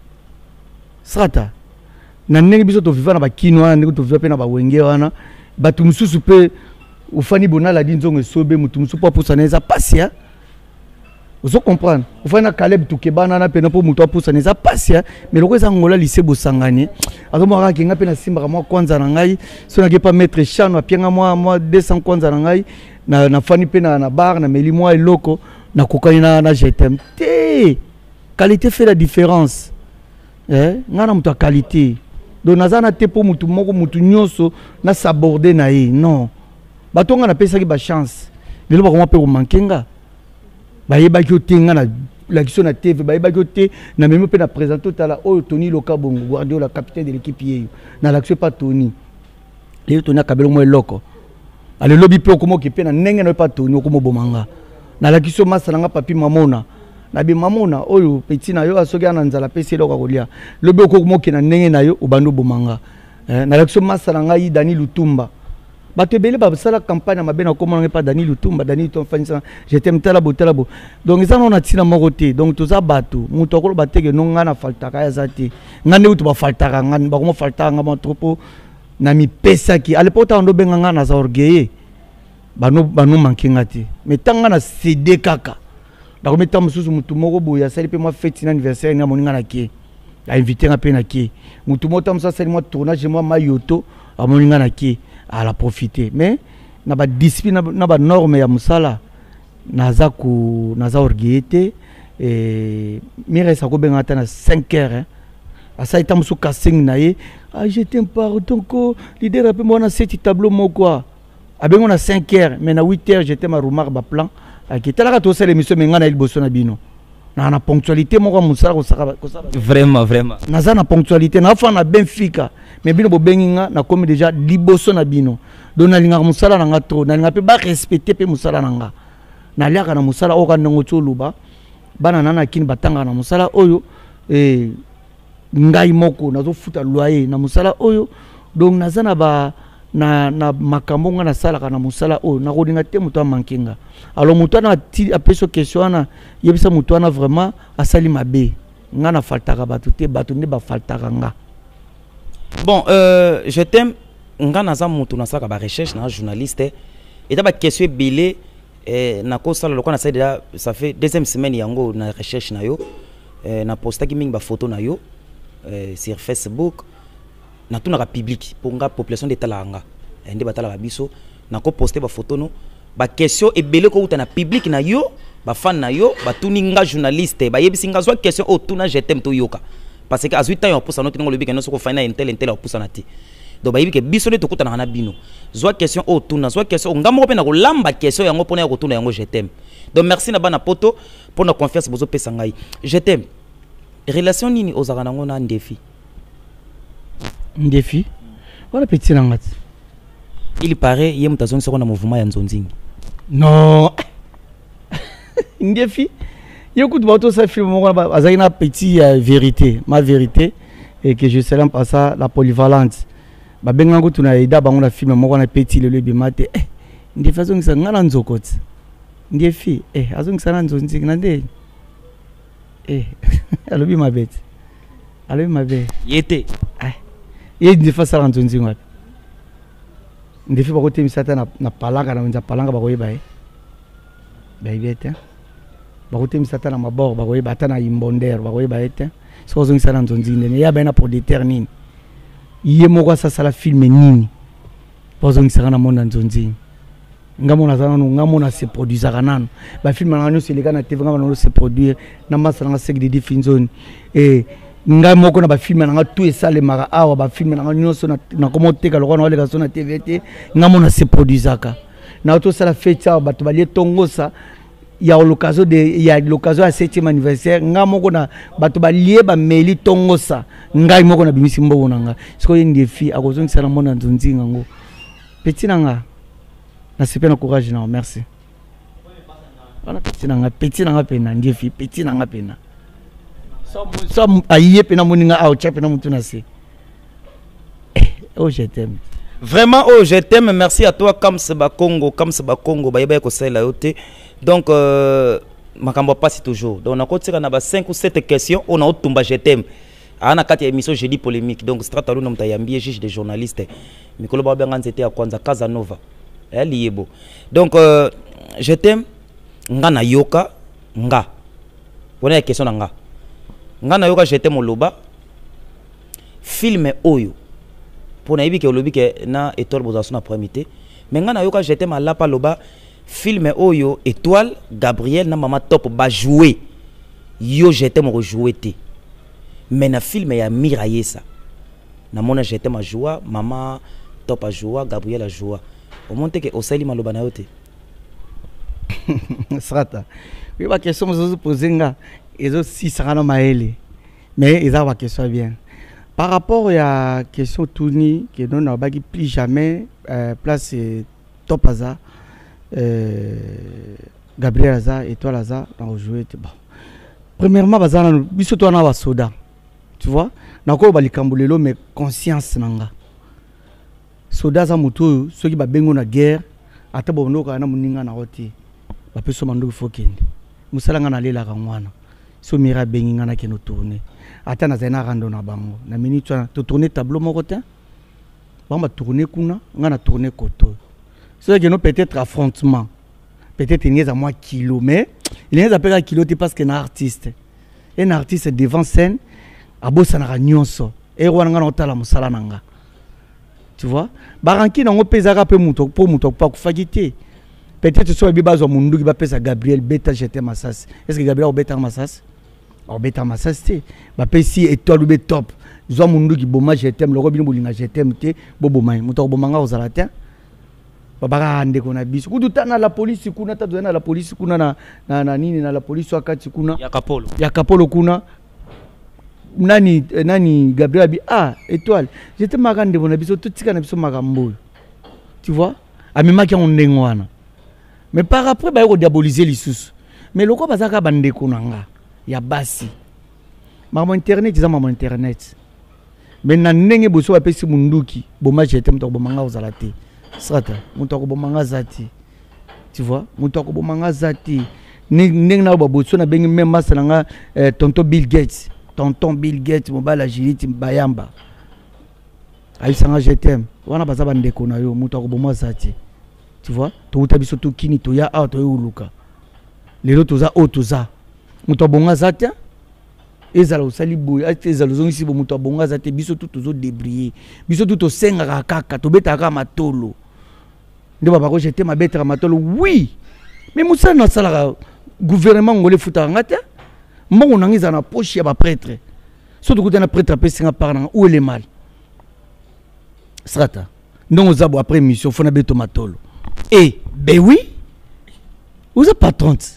Srata. Na ndenge biso to vivana ba kinwa, ndenge to vivana ba wenge wana. Batu mususu pe ufani bonala dinzongo sobe mutu mususu pa pousa neza pasia. Vous comprenez? Ufana Caleb tukebana na pena po mutu pousa neza pasia, mais loko za ngola lycée bosangani. Azomo ra kinga pe na simba moi kwanza na ngai, so na ke pas mettre chano apianga moi 200 kwanza na ngai na fani pe na bar na meli moi eloko na kokani na jetem. Té qualité fait la différence. Ngana mutu qualité. Donc nazana te po mutu moko mutu nyonso na s'aborder na ye non batonga na pesa ki ba chance lelo ba ko mankenga ba yeba ki otenga na la question na TV ba yeba ki ote na même pe na présenter tala o Tony Lokabongo Guardiola capitaine de l'équipe yeyo na l'action pas Tony le Tony akabelo mo eloko ale lobby pe ko mo ki pe na ndenge na pas Tony ko mo bomanga na la question masala nga papi mamona na bi mamona oyo petit na yo asoki ana nzala pesi eloko kolia lobi okomoki na ndenge na yo obando bomanga na l'action masala ngai Dani Lutumba bato ebele basala campagne mabe na komona pas Dani Lutumba Dani ton fanisa je t'aime tala bo donc ça on a tina moko te donc toza bato muto akolo bateke no ngana faltaka ya zate ngane utu ba faltaka ngani ba komo faltaka ngama tropo na mi pesa ki à l'époque on do benga ngana za orgueil bano mankinga te mais tanga na CD kaka. Donc, je suis un peu de temps, moi fête d'anniversaire, je suis invité à peine à qui. Je suis un tournage, moi mayoto, à la profiter. Mais, il y a des disciplines, il y a des normes, il y a des normes, il y a des orgueillés. Et je suis à 5 heures. Ça, je suis à 5 heures. Je t'aime pas, donc, l'idée est que je suis un tableau. Je suis à 5 heures, mais à 8 heures, j'étais à remarque de plan. Qui t'a tout ça l'émission mais ngana il bosso na bino na ponctualité moko musala ko saka vraiment na ponctualité na fa na Benfica mais bino bo benginga na comme déjà liboso na bino donc na linga musala na nga trop na linga pe ba respecter pe musala na nga naliaka na musala oyo kandongo toluba bana nana kini batanga na musala oyo ngai moko nazofuta loyer na musala oyo donc nazana ba na makambo nga na sala kana musala oyo na kodinga te muto amankinga alors muto na apeso question na yebisa muto na vraiment asali mabe nga na faltaka batu te batu ne ba faltaka nga. Bon je t'aime nga naza muto na saka ba recherche na journaliste et ta ba question belé na ko sala lokona ça déjà ça fait deuxième semaine yango na recherche na yo na postaki mingi ba photo na yo sur Facebook na tout na public pour nga population de talanga ende batala biso na ko poster ba photo no ba question ebele ko uta na public na yo ba fan na yo ba tuni nga journaliste ba yebisi nga zo question o tuna je t'aime to yoka parce que à 8 ans on pousse notre ngo lobika no so ko fina intel on pousse na ti donc ba yebike biso le to kuta na bino zo question o tuna zo question nga mo pe na ko lamba question yango pona ya ko tuna yango je t'aime donc merci na bana poto pour na confiance bozo pesa ngai je t'aime relation nini ozaka nango na défi défi voilà petit nangati il paraît yé mutazongi soko na mouvement ya nzonzingi non défi écoute bato ça film moko azaki na petit vérité ma vérité et que je sais pas ça la polyvalente ba benga ngo tuna ida bango na film moko na petit le bimate défi azongi sa ngana nzokoti défi azongi sa na nzonzingi na nde alobi mabete alobi mabe yete ye ndifa sala nzonzi ngwapi ndifi bakote misata na palanga na nza palanga bakoyeba baibete bakote misata na mabor bakoyeba ata na imbonder bakoyeba ete so zongi sala nzonzi ndene ya bena producteur nini ye moko sala film nini bazongi sala na mona nzonzi ngamona zana ngamona se produire kanano ba film na nyo seleka na TV ngamona se produire na masala nga sek de difinzone ngai moko na ba film na nga tout esale mara awa ba film na nga nyonso na komo teka lokona wale kaso na TVT ngamona se produisaka na to sala fête awa bato ba lietongosa ya l'occasion de ya l'occasion à 7e anniversaire ngamoko na bato ba lie ba meli tongosa ngai moko na bimisi mbo nanga siko yindi fi akozongi sala mona nzonzinga ngo petit nanga na sepe na courage na merci wana petit nanga pena ndie fi petit nanga pena so aïe pena moninga a ocha pena mutu na se oh je t'aime vraiment oh je t'aime merci à toi Kamseba Congo ba yeba ko sala yote donc makambo passe toujours donc on a continué na ba 5 ou 7 questions on a otumba je t'aime ana kati ya émission jeudi polémique donc strata luna mtayambie juge des journalistes mikolo ba benga nzete ya kwanza Casanova liebo donc je t'aime nga na yoka nga pona ya question na nga na yoka je t'aime oloba film oyo pona yebike olobike na étoile bozaso na premité mais nga na yoka je t'aime alapa loba film oyo étoile Gabriel na mama top ba jouer yo je t'aime rejouer te mais na film ya Mirayesa na mona je t'aime a joie mama top a joie Gabriel a joie au monte que osali maloba na yote strata oui ba question vous poser nga ezo si sarana maele mais eza ba question bien par rapport à question tourni que non na baki plus jamais place top aza Gabriel aza étoile aza na jouer bon premièrement bazana biso to na ba soda tu vois na ko ba likambulelo mais conscience nanga soda za mutu ceux qui ba bengo na guerre ata bonoka na muninga na oti ba peso manduki fokende musala nga na lela ka ngwana so mira bengi nga na keno tourner ata na zena rando na bango na minute to tourner tableau moko te ba tourner kuna nga na tourner koto so que non peut-être affrontement peut-être il y a moins kilo mais il y a pas kilo parce que un artiste devant scène abosa na nyonso e wana nga na otala musala nanga tu vois baranki na ngopezaka pe muto po muto pa kufagite peut-être so bibazo mundu ki ba pesa Gabriel beta jeter masas est-ce que Gabriel beta masas o beta masas te ba pesi étoile be top zo mundu ki boma jeter le robin bolinga jeter te boboma muto bomanga ozala te baba ande kona biso kututana la police kuna tadwana la police kuna na nini na la police wakati kuna ya kapolo kuna nani Gabriel bi étoile j'étais magande bona biso tutika na biso makambo tu vois amema ki on ndengwana mais par après ba diaboliser les sous mais loko bazaka bande konanga ya basi maman internet za maman internet mais na ndenge boso ba pesi munduki boma jete mutako bomanga ozalate srata mutako bomanga zati tu vois mutako bomanga zati ndenge na ba boso na bengi même masa nga tonton Bill Gates mobile agility bayamba aisanga je t'aime wana baza bande kona yo mutako bomanga zati tu vois to utabiso to kini to ya auto yo luka lelo toza otoza muto bonga zata ezala osali boy ezala zongisi bo muto bonga zata biso tout tozo débrier biso tout to senga kaka to betaka matolo nde baba ko jeter ma betra matolo oui mais musa na sala gouvernement ngolé futa ngata mbongo nangiza na poche ya ba prêtre surtout ko na prêtre pesinga parna où est le mal srata ndongo zabo après mission fona beto matolo eh ben oui vous êtes pas 30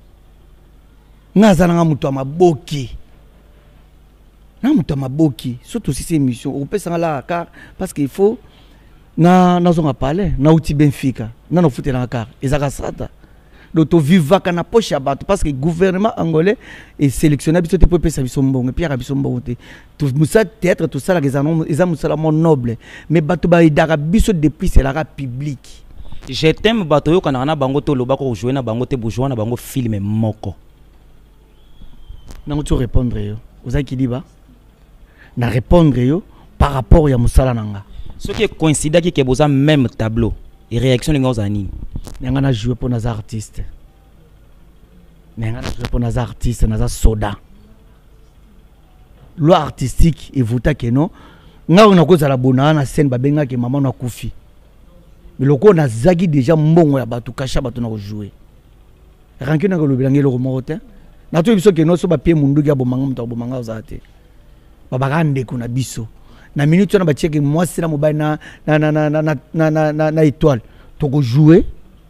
naza nga muto amaboki na muto amaboki surtout si c'est émission on peut s'en là car parce qu'il faut na zonga parler na uti Benfica na no futé na car ezaka sata donc to vivaka na poche ya bato parce que gouvernement angolais est sélectionné biso te pour pesa biso mbongo pierre biso mbongo te tout musa théâtre tout ça laeza musala mon noble mais bato ba idaka biso depuis c'est la public. Je t'aime bato yo kana na bango to lobako jouer na bango te bourgeois na bango film moko. Non, tu répondre yo. Vous avez qui dit ba? Na répondre yo par rapport ya musala nanga. Ce qui coïncide qui est besoin même tableau et réaction les gars ani. Nanga na jouer pour nos artistes. Nanga na jouer pour nos artistes, nos soda. Loi artistique et vota que non. Nga on a cause à la bonne na scène babenga ke maman na kufi. Mais loko na zagi déjà mbongo ya batu kasha batu na jouer. Rankina ko lobelange le remonte. Na to biso ke no so ba pie mundu ya bomanga mta bomanga ozate babaka ndeko na biso na minute na ba cheke moi c'est la mobile na étoile to ko jouer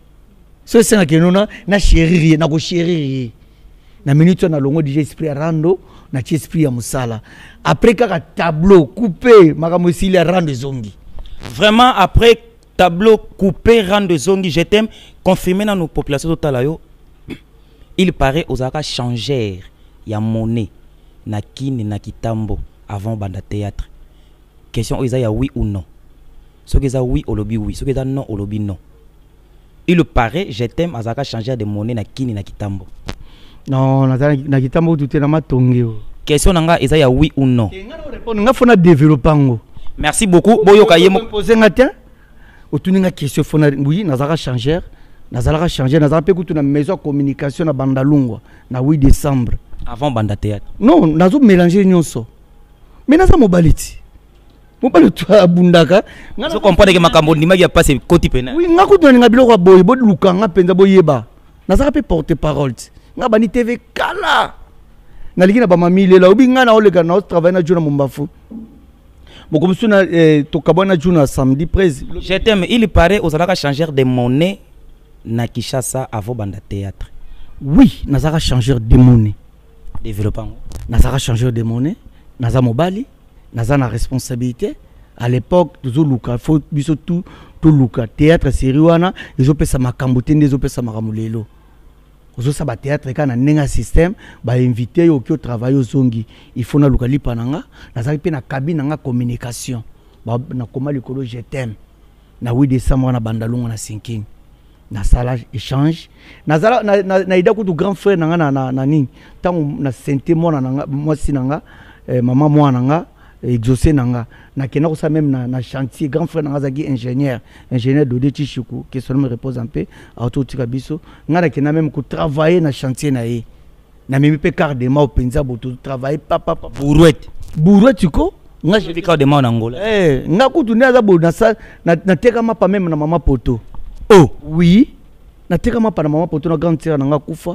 so c'est ke no na chérie na ko chérie na minute na longo DJ esprit rando na chi esprit ya musala après kaka tableau coupé makamo sili rando zongi vraiment après tableau coupé rando zongi je t'aime confirmer dans nos populations totale yo. Il paraît aux aka changer ya monnaie na kini na kitambo avant banda théâtre. Question ils a oui ou non. Ce que ça oui au lobby oui, ce que ça non au lobby non. Il paraît je t'aime aux aka changer de monnaie na kini na kitambo. Non, na kitambo tout est na matongeo. Question nanga ils a oui ou non. Nga répondre nga fona développer ngo. Merci beaucoup. Boyo kayemo poser ngata. Otuninga question fona oui na zaka changer. Nazalaka changer nazala pe kutu na maison de communication na bandalungwa na 8 décembre avant banda théâtre. Non, nazo mélanger nyonso. Mais naza mobaliti. Mobali to abundaka. Nazo comprendre que makambo ndima ya passer côté pena. Oui, nga kutu nga biloko boy bo luka nga penza boyeba. Nazala pe porter parole. Nga bani TV kala. Na liki na ba mamile la obi nga na olega na travailler na juna mumbafu. Beaucoup suna to kabona juna samedi 13. Je t'aime, il paraît aux alaka changer de monnaie. Na Kishasa avant banda théâtre. Oui, nazara changer de monnaie. Développant. Nazara changer de monnaie. Naza mobali. Naza na responsabilité. À l'époque, toujours luka. Faut biso tout luka. Théâtre série wana. Ils ont pesa makambote. Ils ont pesa makamulelo. Ils ont sa théâtre quand na nenga système. Ba invité au qui travaille au zongi. Il faut na luka lipa nanga. Nazara pe na cabine nanga communication. Ba na koma likolo je t'aime. Na 8 décembre na bandalunga na sinking. Na sala échange nazala na ida ko du grand frère nanga na nini tango na senté mona nanga mwasi nanga maman mwana nanga exaucé nanga na kena ko sa même na chantier grand frère nanga zaki ingénieur Dodé Chichuku qui seulement me repose un peu auto tika biso ngara kena même ko travailler na chantier na ye na mimi pe quart de mois penza boto travailler papa bourouette ko nga je vis quart de mois en Angola nga ko tu na za bo na sa na teka ma pa même na maman poto. Oh oui, na teka ma pa na maman poto na grande sœur na nga kufa.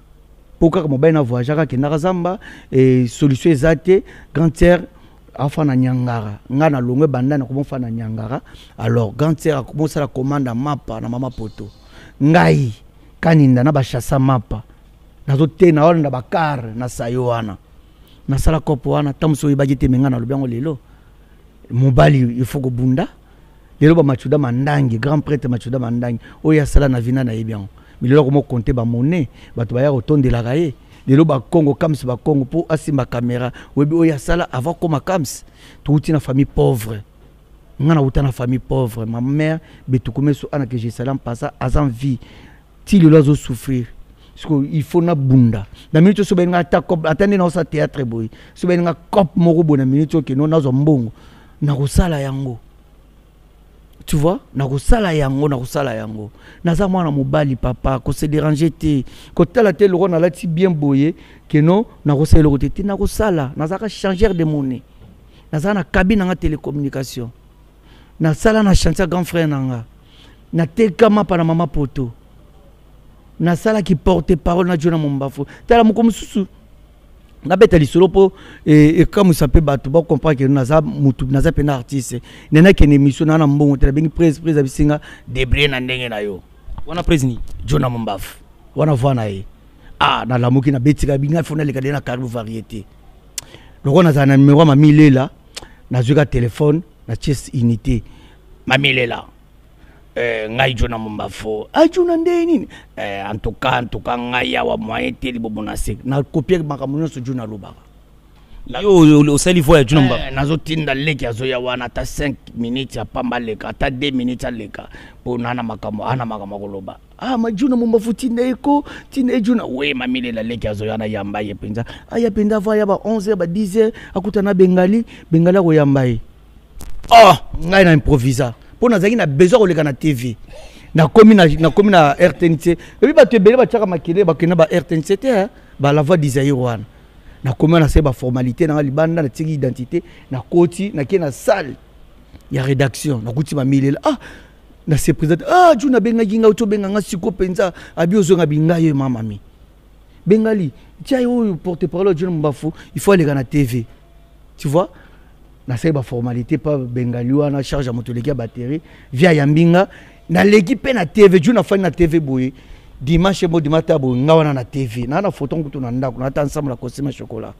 Poka ko mobile na voyagera ke na zamba et solution ezate grande sœur afa na nyangara. Nga na longwe banda na ko fa na nyangara. Alors grande sœur a commencé la commande mapa na maman poto. Ngai kaninda na ba chassa mapa. Na zo te na ona ba car na sayoana. Na sala kopo wana tamso ibagite menga na lobiango lelo. Mobali il faut ko bunda. lelo ba machuda mandangi grand prêtre machuda mandangi oya sala na vina na yebian mais lelo komo compter ba monnaie bato ba ya otondela kaye lelo ba Congo kams ba Congo pour asimba caméra webi oya sala avant comme kams tout na famille pauvre ngana uta na famille pauvre ma mère betukume so ana que j'ai salam passa azan vie ti le lozo souffrir parce que il faut na bunda na minute so benga ta cop attendez na sa théâtre boy so benga cop moko bona minute que non na zo mbongo na ko sala yango. Tu vois, na kusala yango. Naza mwana mobali papa, ko se déranger te. Ko tala te loro na lati bien boyé que non, na kusala loro te. Na kusala, naza ka changer de monnaie. Naza na cabine na télécommunication. Na sala na chantier grand frère nanga. Na tekama pa na mama poto. Na sala qui porte parole na Jona Mombafo. Tala muko mususu. Na beta lisolo po et comme ça peut battre ba comprendre que naza mutu naza pena artiste nena ke émission na mbongo tela bengi prise abisinga debré na ndenge na yo wana prise ni Jona Mombaf wana vana e na lamuki na betika binga fona le kadena cargo variété loko na zana numéro ma milela na zuka téléphone na chest unité ma milela ngai Jona Mombafo ajuna ndeni en tout cas ngai ya wa moyen teli bobona sek na copier makamuno so Jona lobaka yo o sali voya Jona Mombafo nazo tinda leki azo ya wana ta 5 minutes ya pamba leka ta 2 minutes ya leka po nana makamo ana makamo koloba ma Jona Mombafo tinda eko tinda Jona we mamile la leki azo yana yamba ye penza aya penda va ya ba 11h ba 10h akutana bengali ko yamba ye ngai na improvisa pour nazaki na besoin koleka na TV na komi na RTNC et puis ba te belé ba tchaka makele ba kena ba RTNC te ba la voix d'Isaïe wana na komi na se ba formalité na libanda na tiki identité na koti na ke na salle ya rédaction na kuti ba milela na se présente Juna benga ginga uto benga nga siko penza abi ozonga binga ye mama mi bengali tia yo porte-parole Jona Mombafo il faut aller na TV tu vois na se ba formalité pas bengali wana charge à motoleki batterie via yambinga na l'équipe na TV Juna fani na TV boye dimanche mo dimata bo ngawana na TV na photo ngutu na ndako na ta ensemble la costume chocolat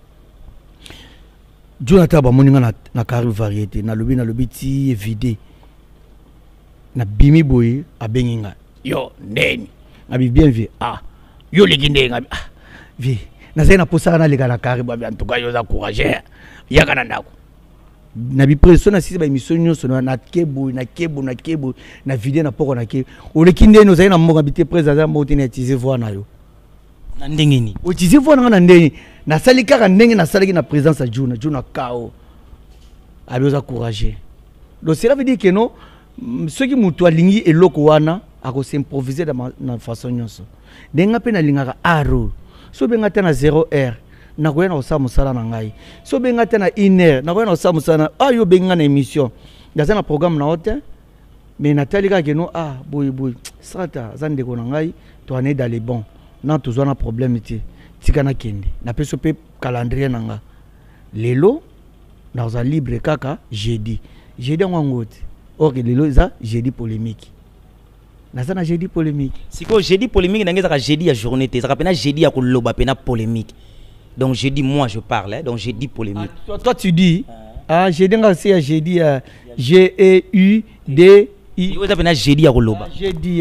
Juna ta ba moninga na carré variété na lobi ti vidé na bimi boye abenginga yo ndeni ngabi bien vu yo leginde ngabi vi na zena posa na lega na carré ba en tout cas yo za courager yaka na ndako na bi presso na sisi ba émission nyonso na kebo na vidéo na poko na kebo olekinde no zai na mboka bité président za moti na utiliser voix na yo na ndenge ni utiliser voix na ndenge na sali kaka ndenge na sali na présence à Juna kao abioza courager donc cela veut dire que non ceux qui mutu alingi eloko wana ako s'improviser na façon nyonso denga pe na lingaka aro so benga ta na 0h na koya na osala musala na ngai so benga te na 1h na koya na osala musala yo benga na émission daza na programme na hote mais natali ka keno boy sata zandeko na ngai to ane dans les bons na to zona problème ti tika na kende na peso pe calendrier na nga lelo na za libre kaka jeudi ngwangote ok lelo za jeudi polémique naza na jeudi polémique siko jeudi polémique na ngeza ka jeudi ya journée te za ka pena jeudi ya koloba pena polémique. Donc j'ai dit moi je parle, donc j'ai dit polémique. Toi tu dis j'ai dit aussi j'ai dit G-E-U-D-I. Vous avez dit à Roloba. J'ai dit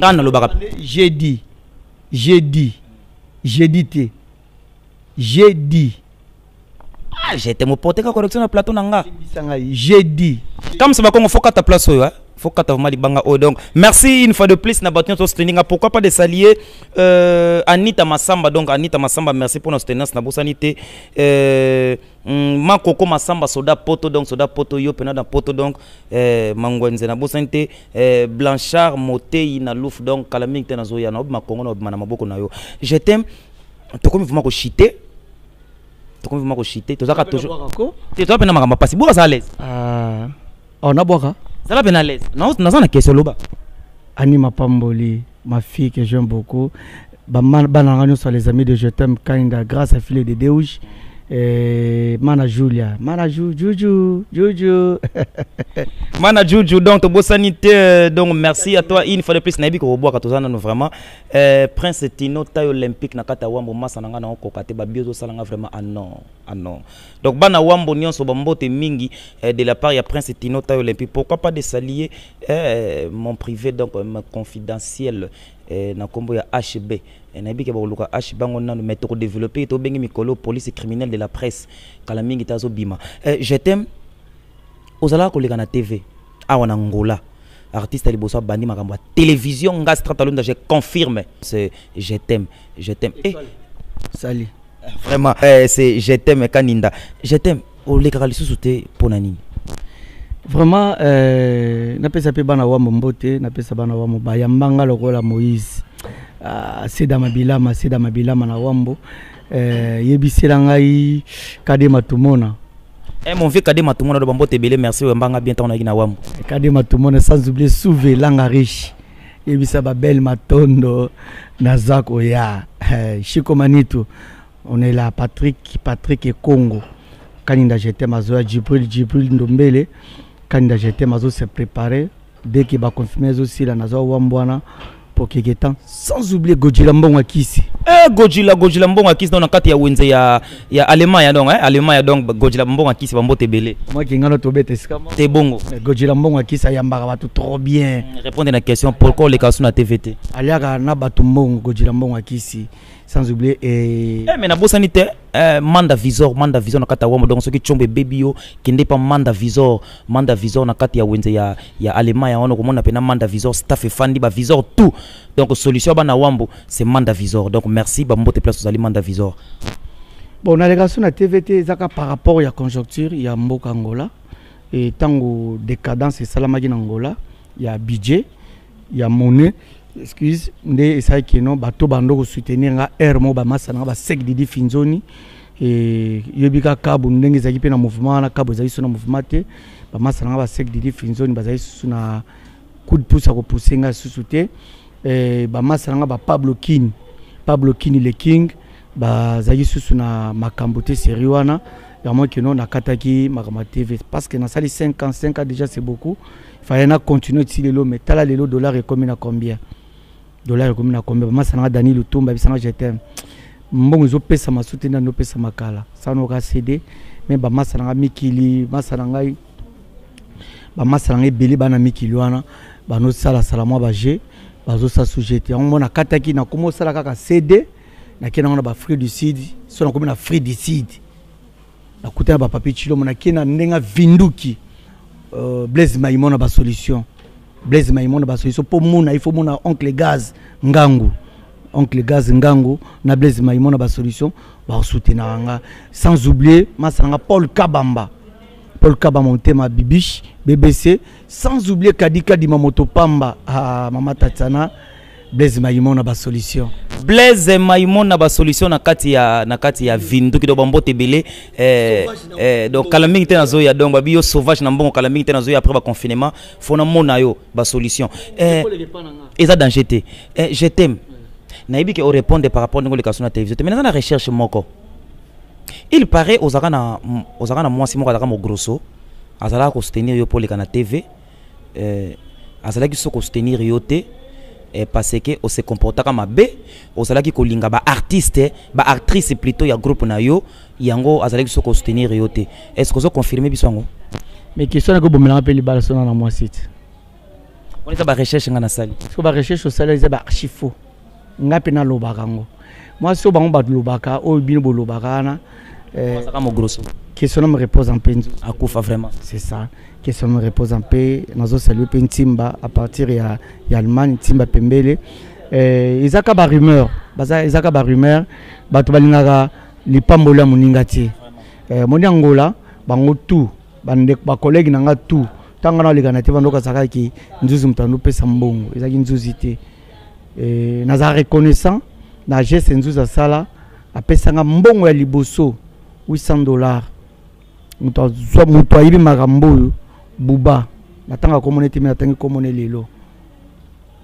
j'ai dit j'étais mon porté ka correction na plateau nanga. J'ai dit comme ça va qu'on faut ta place faut qu'à vraiment banga donc merci une fois de plus na battu notre streaming pourquoi pas de s'allier Anita Massamba donc Anita Massamba merci pour notre soutenance na bosanité Makoko Massamba soda poto donc soda poto yo pena na poto donc mangwenze na bosanité Blanchard Motei na louf donc kalaming te na zoya na makongo na maboko na yo je t'aime to comme vraiment ko chiter to comme vraiment ko chiter to zaka toujours te to pena makamba pasi boka ça à l'aise on a boka ça la pénalise. Non, on a une question là-bas. Anima Pamboli, ma fille que j'aime beaucoup. Banangano sur les amis de Je t'aime Kinda grâce à Filet de Déouj. Mana Julia, Mana Juju. Mana Juju, donc beau sanitaire, donc merci à toi une fois de plus. Nabi ko bois katozana nous vraiment. Prince Tino taille olympique na kata wambo masa nanga na kokate ba biozo salanga vraiment ah non. Donc bana wambo nyonso bambote mingi de la part ya Prince Tino taille olympique. Pourquoi pas de s'allier mon privé donc confidentiel na kombo ya HB. Nabi ke ba luka HB ngona no mettre développer to bengi mikolo police criminelle de la presse kala mingi tazo bima. Je t'aime. Ozala koleka na TV awa na Angola artiste liboso bandi makambo télévision nga Stratalunda je confirme c'est je t'aime Salut vraiment c'est je t'aime kaninda je t'aime oleka lisusu te ponani vraiment na pesa pe bana wa mbote na pesa bana wa mobayambanga lokola Moïse seda mabilama na wambo yebisela ngai kade matumona. Mon vieux Kadé Matumona de Bambo Tebele, merci Mbanga bien ton na wambo. Kadé Matumona sans oublier Souvé Langa riche. Et bisa Babel Matondo Nazak Oya. Chico Manito. On est là Patrick et Congo. Kanida j'étais mazo Djibril Ndombele. Kanida j'étais mazo se préparer dès qu'il va confirmer aussi la Nazo Wambwana pour qu'il temps sans oublier Godzilla Mbonga Kisi. Godzilla Mbonga Kisi dans la carte ya Wenze ya Allemagne donc Allemagne donc Godzilla Mbonga Kisi Bambo Tebele. Moi qui ngana tobete skama. Te bongo. Godzilla Mbonga Kisi ayambaka batu trop bien. Répondre à la question pourquoi les cas sur la TVT. Aliaka na batu mbongo Godzilla Mbonga Kisi sans oublier mais na bosanité manda visor na kata wamo donc ce qui chombe baby yo qui n'est pas manda visor na kata ya Wenze ya Allemagne on komona pena manda visor staff et fandi ba visor tout donc solution bana wambo c'est manda visor donc merci bambo te place aux manda visor. Bon na relation na TVT zaka par rapport ya conjoncture ya mboka Angola et tango décadence salamaki na Angola ya budget ya monnaie excuse nde esai keno bato bando ko soutenir nga mo ba masana ba sec didi finzoni et yebika kabu ndenge zaki pe na mouvement na kabu zaki sona mouvement te ba masana ba sec didi finzoni ba zaki suna coup de pouce ko pousser nga susute et ba masana ba Pablo Kini le king ba zaki susuna makambote seriwana ya moi que non na kataki makama TV parce que na sali 5 ans déjà c'est beaucoup il fallait na continuer de le mais tala le dollar est combien à combien dollar comme na combien ma sana Dani Lutumba bisanga j'étais mbongo zo pesa masute na no pesa makala ça no ka cédé mais ba masana mikili masana ngai ba masana ngai beli bana mikili wana ba no sala salamo ba je ba zo sa sujeté on mona kataki na komo sala kaka cédé na kena na ba fruit du sud so na komo na fruit du sud na kuta ba papi chilo mona kena ndenga vinduki Blaise Maïmona ba solution pour mona il faut mona oncle gaz ngangu na Blaise Maïmona ba solution ba soutenir nga sans oublier masanga Paul Kabamba Montema Bibiche BBC sans oublier Kadika di Mamoto Pamba Mama Tatana Blaise Maïmona ba solution na kati ya vindu kido Bambo Tebele donc kalaming te nazo ya donc babio sauvage na mbongo kalaming te nazo ya après ba confinement fona mona yo ba solution eza danger te je t'aime na ibi ke o répondre par rapport ngoli kasuna télévision te maintenant na recherche moko il paraît aux arana moi si moko mo grosso azala ko soutenir yo pour les kana TV azala ki so ko soutenir yo te parce que on se comporta comme B au sala ki kolinga ba artiste ba actrice plutôt ya groupe na yo yango azali ki soko soutenir yote est-ce que vous confirmez biswango mais question na ko bomela pe li bala sona na moi site on est ba recherche ngana sali so ba recherche au sala ba archifo ngapi na lobaka ngo moi so bango ba lobaka o bino bo lobaka na ça mo grosso question me repose en peu akufa vraiment c'est ça question me repose en peu nazo saluer pe Ntimba à partir ya Allemagne Ntimba Pembele ezaka ba rumeur bato balingaka lipambola moningati moni Angola bango tout bande ba collègue nanga tout tanga na lekana te bandoka saka ki nzuzu mtando pesa mbongo ezaki nzuzi te naza reconnaissant na geste nzuza sala apesanga mbongo ya liboso $800 muto ayibi makambo buba natanga komone te me natangi komone lelo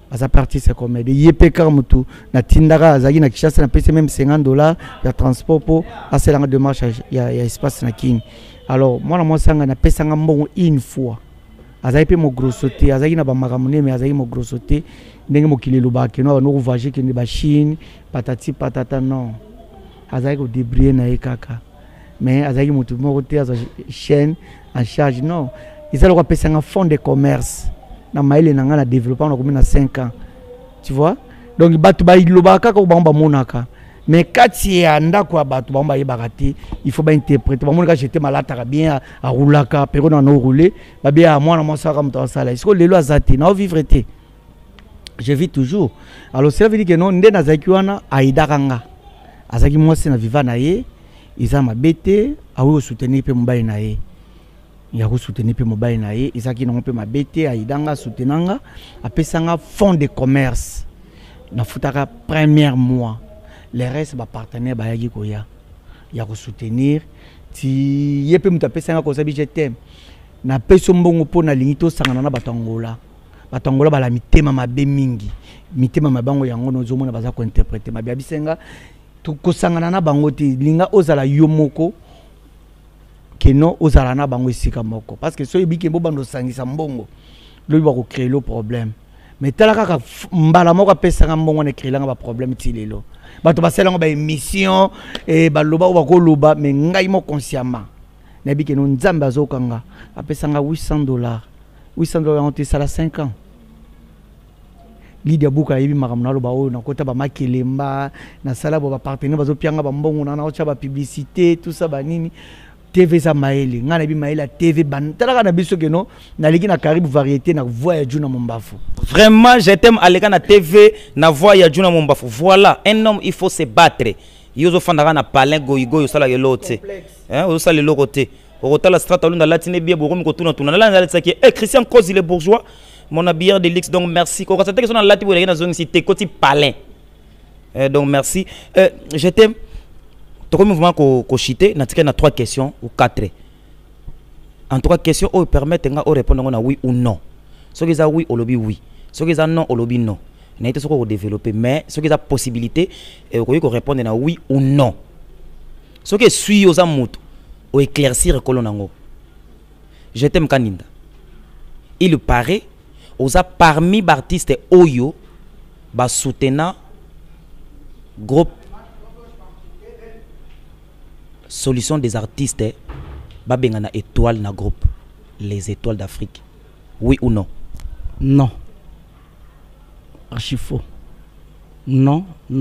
aza parti c'est comme de yepeka mutu na tindaka azaki na Kinshasa na pese même $50 ya transport pour aselanga démarche ya espace na kini. Alors moi na moi sanga na pesanga mbongo une fois azaki pe mo grossoté azaki na ba makamune mais azaki mo grossoté ndenge mokili lobaki no no voyager ke ne ba Chine patati patata non azaki ko débrouiller na ekaka mais azaki mutu moko te aza chaîne en charge non ils allaient passer un fonds de commerce na maïle na nga na développement na commune na 5 ans tu vois donc batu ba ilobaka ko bamba monaka mais kati ya ndako batu bamba yebakati il faut ba interpréter ba monaka j'étais malata bien à roulaka pero na no rouler ba bien moi na moi ça comme toi ça là est-ce que lelo azati na vivre te je vis toujours alors ça veut dire que non ndé na zaki wana aidakanga azaki moi c'est na vivant na ye ils a mabete awo soutenir pe mobile na ye ya ko soutenir pe mobile na ye isaki non pe mabete aidanga soutenanga apesanga fonds de commerce na futaka premier mois les restes ba partenaire ba yaki ko ya ko soutenir ti yepe muta pesanga ko sabi je t'aime na peso mbongo po na lingito sangana na batangola bala mitema mabe mingi mitema mabango yango no zomona baza ko interpréter mabe abisenga to ko sangana na bango ti linga ozala yomoko que non aux alana bango esika moko parce que so yebiki mbo bando sangisa mbongo lo ba ko créer le problème mais talaka ka mbala moko pesa nga mbongo ne créer nga ba problème ti lelo bato basela nga ba émission et ba loba ba ko loba mais ngai mo consciemment na biki no nzamba azokanga apesa nga $800 on te sala 5 ans Lydia Buka yebi makamna loba o na kota ba makelemba na sala ba partenaire bazo pianga ba mbongo na ocha ba publicité tout ça ba nini TV za maeli ngana bi maela TV ban talaka na biso ke no na liki na Caribou variété na voix ya Juna Mombafu vraiment je t'aime aleka na TV na voix ya Juna Mombafu voilà un homme il faut se battre yozo fandaka na palin goigo yo sala yelote hein yo sala lelote okotala strata lunda latine bien bokomi kotuna tuna na la tsaki Christian Kozi le bourgeois mon habilleur de luxe donc merci ko katete que son lati bo na zongi cité koti palin donc merci je t'aime. Tu as mouvement ko chité na tika na 3 questions ou 4. En 3 questions on permet de répondre na oui ou non. Ce qui est oui au lobby oui. Ce qui est non au lobby non. Na été ce qu'on développer mais ce qui est possibilité et ko répondre na oui ou non. Ce qui suit aux amout au éclaircir kolonango. Je t'aime Kaninda. Il paraît aux parmi artistes oyo ba soutenant groupe solution des artistes babengana étoile na groupe les étoiles d'Afrique oui ou non non archi faux non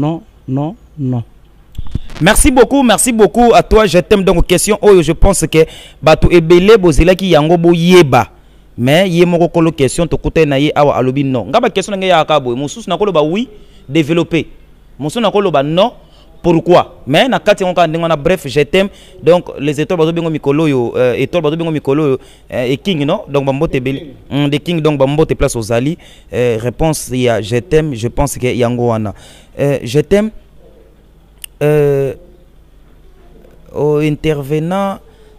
merci beaucoup à toi je t'aime donc question oyo je pense que bato ebele bozela ki yango boyeba mais yemoko kolo question to kote na ye awa alobi non ngaba question nga ya akabo mususu na koloba oui développer mususu na koloba non. Pourquoi? Mais na kati on bref je t'aime donc les étoiles bazo bengo mikolo yo étoiles bazo bengo mikolo et king non donc bambote beli des king donc bambote place aux ali réponse il y a je t'aime je pense que yango wana je t'aime au intervenant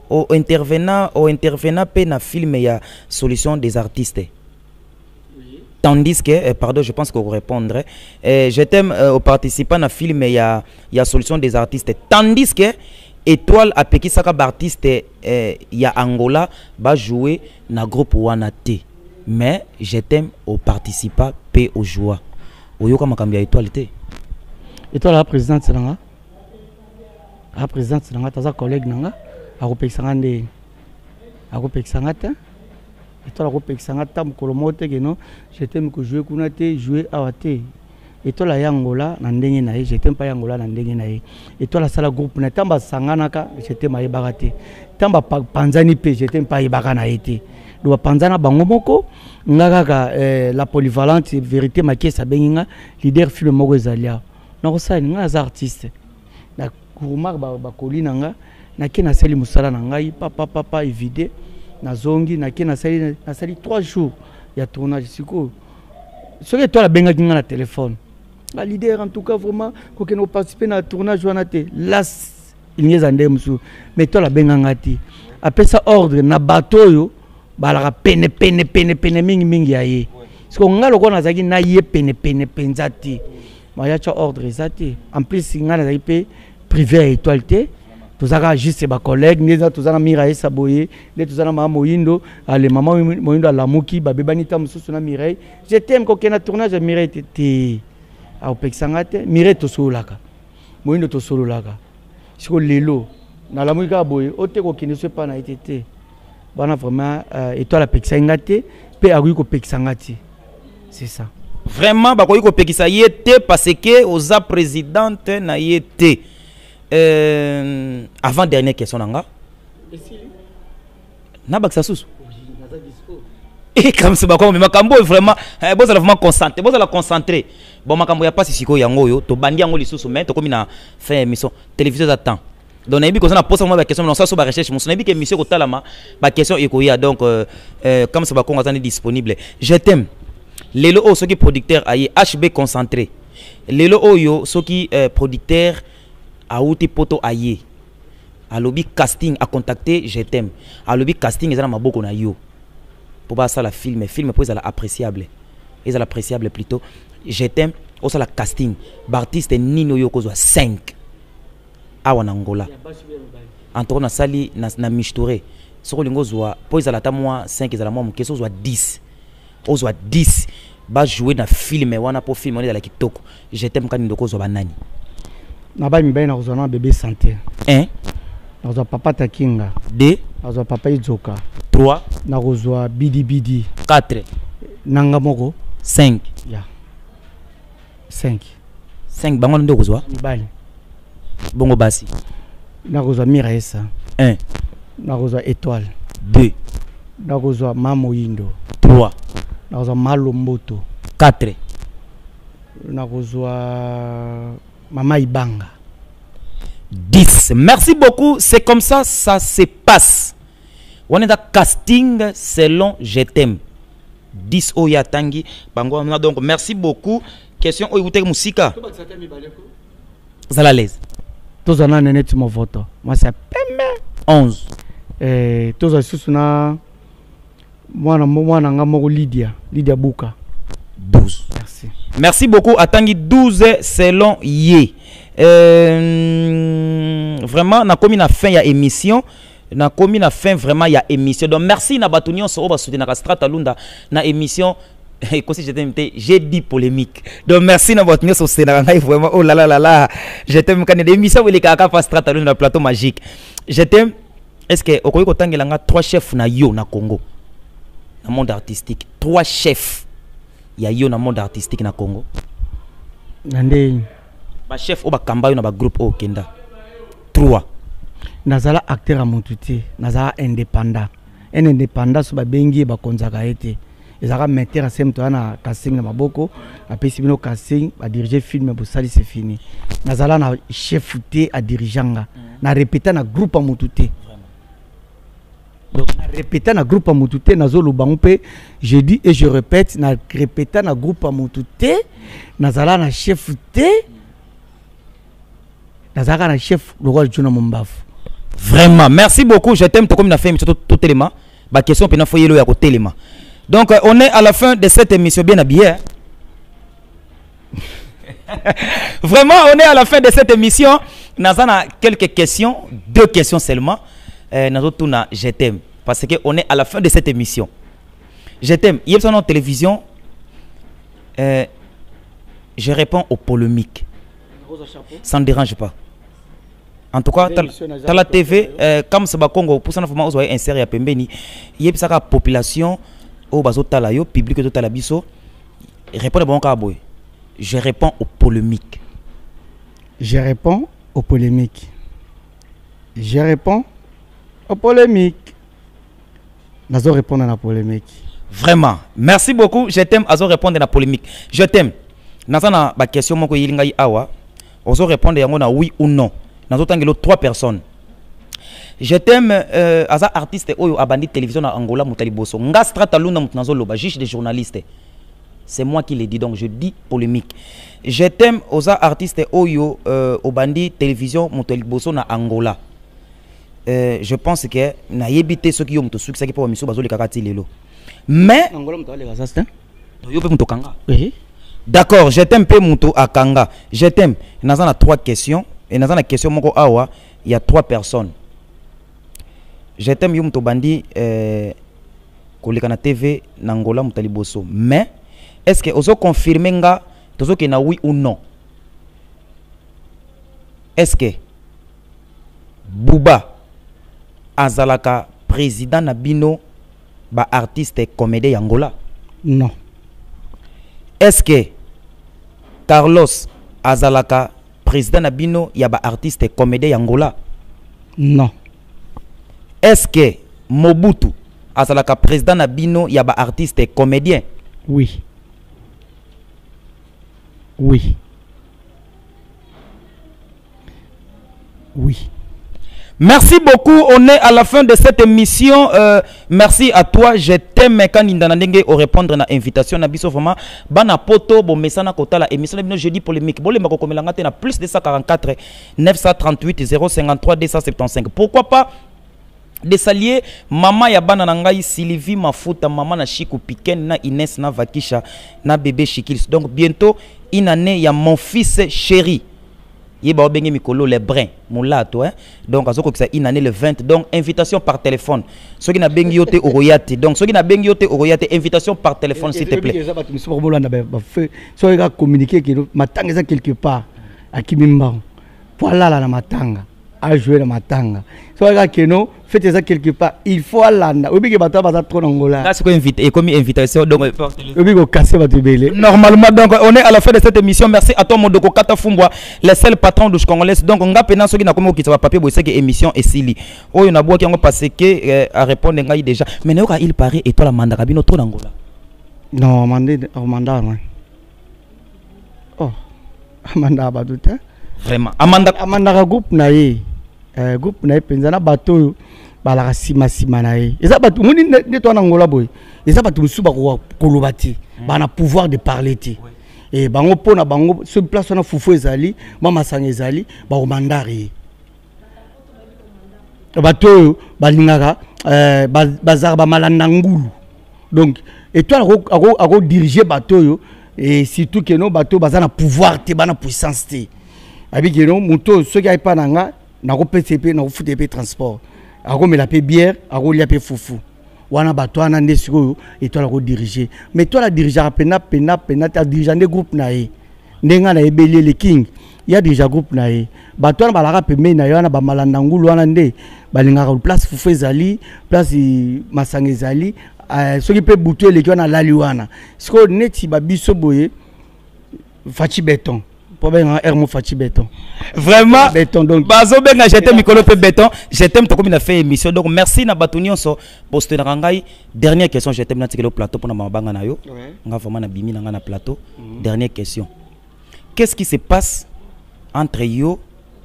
pe na film il y a solution des artistes. Tandis que, pardon, je pense que vous répondrez. Je t'aime aux participants à film, il y a solution des artistes. Tandis que étoile à Peki Saka artiste, il y a Angola, va jouer dans groupe Wanate. Mais je t'aime aux participants et aux joueurs. Oyoka makambia étoile té. Étoile la présidente Seranga. La présidente Seranga, ta collègue nanga, a repérer Sangande, a repérer Sangata. Et toi la repère sanga tam kolomote que non je t'aime que jouer kunate jouer awate et toi la yangola na ndenge na ye je t'aime pas yangola na ndenge na ye et toi la sala groupe na tamba sanga naka je t'aime ay bagate tamba panzani pe je t'aime pas y bagana été do panzana bango moko ngaka la polyvalente vérité makesa benginga leader film moko ezalia na ko sala nga za artiste na kurumar ba kolina nga na kena sali musala na ngai papa éviter na zongi na sali 3 jours ya tournage siko ce que toi la benga kinga na téléphone la leader en tout cas vraiment ko que nous participer na tournage wana te las il n'y a musu mais toi la benga ngati après ça ordre na bateau yo ba la pene mingi ya ye parce que nga loko nazaki na ye pene penza te maya cha ordre ezate en plus nga nazaki pe privé étoile te tozaka juste ba collègue neza tozana Mireille Saboye ne tozana mama Moyindo ale mama Moyindo alamuki babebani ta mususu na Mireille je t'aime ko kena tournage ya Mireille te a opexanga te Mireille to solaka Moyindo to solaka siko lelo na lamuki ka boye ote ko kene so pa na été bana vraiment étoile apexanga te pe a ko pexanga te c'est ça vraiment bakoyi ko pekisa yete parce que oza présidente na yete avant dernière question nanga na baksa susu et comme c'est bakoma mais makambo vraiment boza la vraiment concentré boza la concentré bon makambo ya pas siko yango yo to bandi yango lisusu mais to komi na fin émission télévision d'attend donc na yebi ko na posa moi ba question non ça so ba recherche mon yebi que émission ko talama ba question ekoya donc comme c'est bakoma tani disponible je t'aime lelo o soki producteur aye HB concentré lelo oyo soki producteur aouti poto aye alobi casting a contacté je t'aime alobi casting ezala maboko na yo pour pas ça la film pour ezala appréciable plutôt je t'aime o ça la casting l'artiste nino yo kozwa 5 awa na Angola entre na sali na mishtoré soko lingo zwa po ezala ta moi 5 ezala moi keso zwa 10 ozwa 10 ba jouer na film wana po film on est dans la kitoko je t'aime quand ndoko zo banani na ba mibaya na kozana bébé santé 1 na kozwa papa Takinga 2 na kozwa papa Izoka 3 na kozwa bidi 4 nanga moko 5 ya 5 bango ndoko zo mibali bongo basi na kozwa Miraesa 1 na kozwa étoile 2 na kozwa mama Yindo 3 na kozwa Malomboto 4 na kozwa mama Ibanga 10. Merci beaucoup, c'est comme ça se passe. On est dans casting selon je t'aime 10 oya tangi bango donc merci beaucoup. Question o écouter musika vous allez à l'aise tous on a net mon vote moi c'est pembe 11 tous on susuna mwana ngamo Lydia Buka 12. Merci. Merci beaucoup. Atangi 12 selon Yé. Vraiment, na komi na fin ya émission. Na komi na fin vraiment ya émission. Donc merci na batunion so ba soutenir na Strata Lunda na émission. Et comme si j'ai dit polémique. Donc merci na batunion so soutenir vraiment. Oh là là là là. Je t'aime quand l'émission où les kaka fa Strata Lunda plateau magique. Je t'aime. Est-ce que okoyi ko tangela 3 chefs na yo na Congo? Na monde artistique. 3 chefs. Il y a yo na monde artistique na Congo. Nande ba chef o ba kamba yo na ba groupe o kenda. 3. Nazala acteur a montuté, nazala indépendant. Un indépendant so ba bengi ba konzaka été. Ezaka metteur a semto na casting na maboko, apesi bino casting ba diriger film bo sali c'est fini. Nazala na chef té a dirigeanga. Na répéter na groupe a montuté. Donc, na répéter na groupe à Moutouté, na zolo bangpe, je dis et je répète, na répéter na groupe à Moutouté, na zala na chef té, na zala na chef le roi Juna Mombaf. Vraiment, merci beaucoup, je t'aime comme na fait émission tout élément. Ba question pena foyelo ya côté élément. Donc on est à la fin de cette émission bien habillé. Vraiment, on est à la fin de cette émission. Nous avons quelques questions, 2 questions seulement. Nous avons je t'aime parce que on est à la fin de cette émission. Je t'aime. Il y a sur notre télévision. Je réponds aux polémiques. Ça ne dérange pas. En tout cas, dans la TV, comme c'est Congo, pour ça, nous avons inséré à Pembeni. Il y a une population au bazo talayo, public de talabiso. Répondez bon carboy. Je réponds aux polémiques. Je réponds aux polémiques. Je réponds aux polémiques. Nazo répondre à la polémique. Vraiment. Merci beaucoup. Je t'aime. Azo répondre à la polémique. Je t'aime. Nazo na ba question moko yilinga awa. Ozo répondre yango na oui ou non. Nazo tangelo 3 personnes. Je t'aime. Aza artiste oyo abandi télévision na Angola mutali boso. Nga Strata Lunda mutnazo loba juge des journalistes. C'est moi qui l'ai dit, donc je dis polémique. Je t'aime aux artistes Oyo au bandi télévision Monteliboso na Angola. Je pense que na yebité ceux qui ont tout succès qui pour mission bazo les kakati lelo. Mais Angola mutali gazasta. Yo pe muto kanga. Oui. D'accord, je t'aime pe muto akanga. Je t'aime. Nous avons 3 questions et nous avons la question moko awa, il y a 3 personnes. Je t'aime yo muto bandi koleka na TV Nangola mutaliboso. Mais est-ce que ozo confirmer nga tozo ke na oui ou non? Est-ce que Bouba azalaka président Nabino ba artiste et comédien Angola? Non. Est-ce que Carlos azalaka président Nabino ya ba artiste et comédien Angola? Non. Est-ce que Mobutu azalaka président Nabino ya ba artiste et comédien? Oui. Oui. Oui. Merci beaucoup. On est à la fin de cette émission. Merci à toi. Je t'aime quand Nindanandenge au répondre à l'invitation. Nabiso vraiment. Bana poto bo mesana kota la émission. Nous jeudi polémique. Bolé mako komelangate na plus de 144 938 053 275. Pourquoi pas des alliés maman ya bana nangai Sylvie Mafuta, maman na Chiku Piken na Inès na Vakisha na bébé Chikils. Donc bientôt une année ya mon fils chéri. Yeba obenge mikolo les brins moulato hein. Donc azoko que ça une année le 20. Donc invitation par téléphone. Ceux qui na bengi yote oroyate. Donc ceux qui na bengi yote oroyate invitation par téléphone s'il te plaît. So il a communiqué que matanga quelque part à Kimimba. Voilà la matanga. À jouer la matanga. So il a que non faites ça quelque part. Il faut aller. Obi que bata bata trop Angola. Là c'est quoi invité et comme invitation donc obi ko casser batu belé. Normalement donc on est à la fin de cette émission. Merci à toi Mondoko Kata Fumbwa, le seul patron de Congolaise. Donc on a pena ceux qui na comme qui va papier bossé que émission et sili. Oh il y en a beaucoup qui ont passé que à répondre ngai déjà. Mais ne il paraît et toi la mandaka bino trop d'Angola. Non, Amanda. Oh. Amanda baduta. Vraiment. Amanda groupe na ye. Groupe na ye penzana bato balaka sima na ye. Eza bato moni ne to na Angola boy. Eza bato musu ba ko kolobati. Ba na pouvoir de parler ti. Et bango pona bango ce place na fufu ezali, mama sang ezali, ba omandari. Bato balingaka bazar ba malanda ngulu. Donc et toi a diriger bateau yo et surtout que non bateau bazana pouvoir te bana puissance te abi que non moto ceux qui a pas nanga na ko PCP na ko FTP transport a ko me la pe bière a ko lia pe fufu wana bateau ana ndesiko et toi la ko diriger mais toi la diriger pena ta diriger des groupes na e ndenga na ebeli le king il y a déjà groupe na e bateau na balaka pe me na yana ba malanda ngulu wana nde balingaka place fufu ezali place masanga ezali ce qui peut bouter les gens à la liwana. Ce qu'on est babiso boye fachi béton. Pour bien hermo fachi béton. Vraiment. Béton donc. Bazo benga j'étais mikolo pe béton. J'étais comme il a fait émission. Donc merci na batunion so poste na rangai. Dernière question j'étais na tikelo plateau pour na mabanga na yo. Nga vraiment na bimi na plateau. Dernière question. Qu'est-ce qui se passe entre yo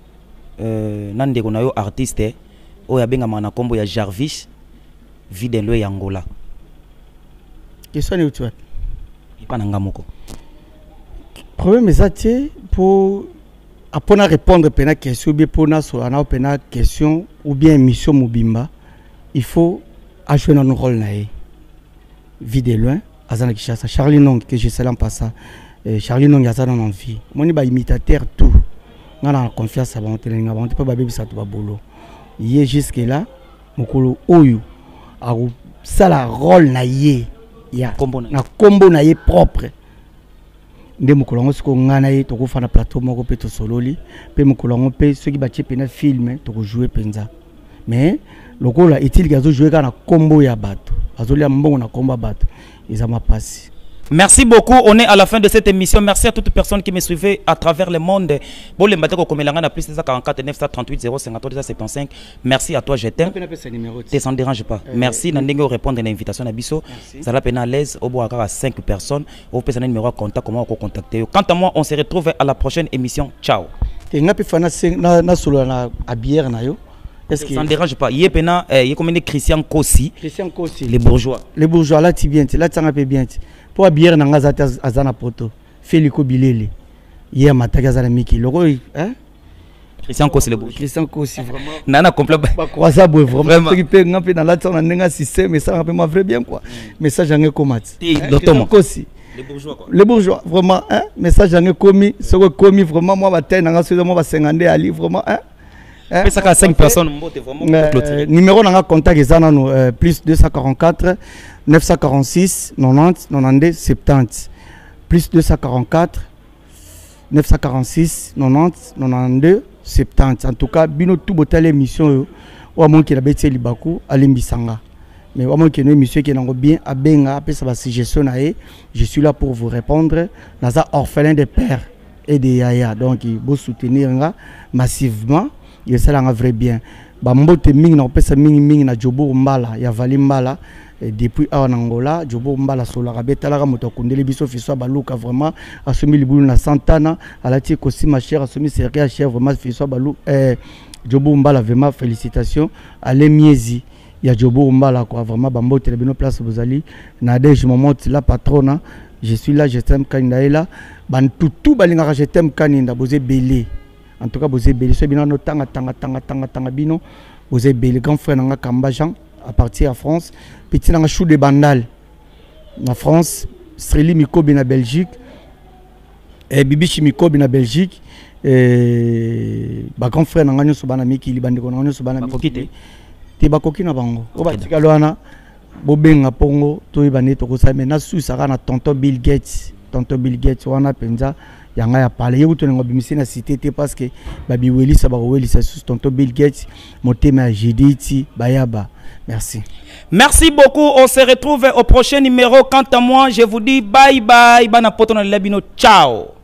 nande ko na yo artiste o ya benga mana kombo ya Jarvis Videlo ya Angola? Question est où? Pas n'angamoko. Problème est ça pour apprendre à répondre à une question ou bien pour une question ou bien mission mobimba, il faut jouer dans nos rôles naé. Vide loin, azana kishasa. Charlie Nong que je sais en passant. Charlie Nong yazana dans envie. Mon iba imitateur tout. On a confiance à bon telinga, on peut pas baby ça tout va bolo. Yé jusque là, mokolo oyo a ça la rôle naé. Ya na combo na ye propre nde mukolongo siko ngana ye to ko fana plateau moko pe to sololi pe mukolongo pe ceux qui batie pena film to ko jouer penza mais lokola est-il gazo jouer kana combo ya bato azolia mbongo na combo bato ezama passe. Merci beaucoup. On est à la fin de cette émission. Merci à toutes les personnes qui me suivaient à travers le monde. Bon, les matins comme l'angana plus 44 938 053 275. Merci à toi, je t'aime. Ça ne dérange pas. Merci. N'andenge répondre à l'invitation à Bisso. Ça l'a peine à l'aise. Au bout à 5 personnes. Vous pouvez un numéro de contact. Comment on contacter. Quant à moi, on se retrouve à la prochaine émission. Ciao. Ça ne dérange pas. Il y a comme Christian Kossi. Christian Kossi. Les bourgeois. Les bourgeois là, tu viens. Là, tu as bien. Pour bière na ngazata azana poto Félico Bilele hier matagaza na miki logo hein Christian Kossi le bourgeois. Christian Kossi vraiment nana complet ba croisa boy vraiment ce qui peut ngapé dans la tsona ndenga système mais ça rappelle moi vrai bien quoi message ngé commat Christian Kossi Les bourgeois quoi. Les bourgeois, vraiment, hein? Message j'en ai commis, ce que commis, vraiment, moi, ma tête, moi, va 50 à livre, vraiment, hein? Et ça, à 5 personnes, vraiment numéro dans contact, ils plus 244 946 90 92 70. Plus 244 946 90 92 70. En tout cas, bino tout botal émission, ou à mon qui a bêté Libaku, à l'Imbisanga. Mais au moins qu'il y a une émission qui est bien à Benga, après ça va suggestion, je suis là pour vous répondre. Naza orphelin de père et de yaya. Donc, il faut soutenir massivement. Il y a un vrai bien. Bambote ming na pesa ming na Jobo Mbala, ya Vali Mbala. Depuis en Angola, Jobo Mbala sola rabeta la moto kundele biso fiso baluka vraiment assomi libulu na Santana, alati kosi ma chère assomi serika chère vraiment fiso balu Jobo Mbala vraiment félicitations. Ale miezi ya Jobo Mbala quoi vraiment bambote le bino place bozali na je me monte la patrona, je suis là, je t'aime kandaela ban tout balinga je t'aime kaninda bozé belé. En tout cas, vous avez belé. Bino tanga bino. Vous avez belé. Grand frère nanga Kamba Jean à partir de France. Petit nanga chou de bandal. En France, Streli Mikobi na Belgique. Et Bibichi Mikobi na Belgique. Et grand frère nanga nyo subana miki libande kono nyo subana miki. Te bakoki na bango. Oba tikaloana. Bobenga pongo to ibane to kosa mena su saka na tonton Bill Gates. Tonton Bill Gates wana penza. Yanga ya parlé yo to ngo bimisi na cité parce que babi weli sa ba weli sa sous tonton Bill Gates motema jiditi bayaba. Merci. Merci beaucoup, on se retrouve au prochain numéro. Quant à moi, je vous dis bye bye, bana poto na labino, ciao.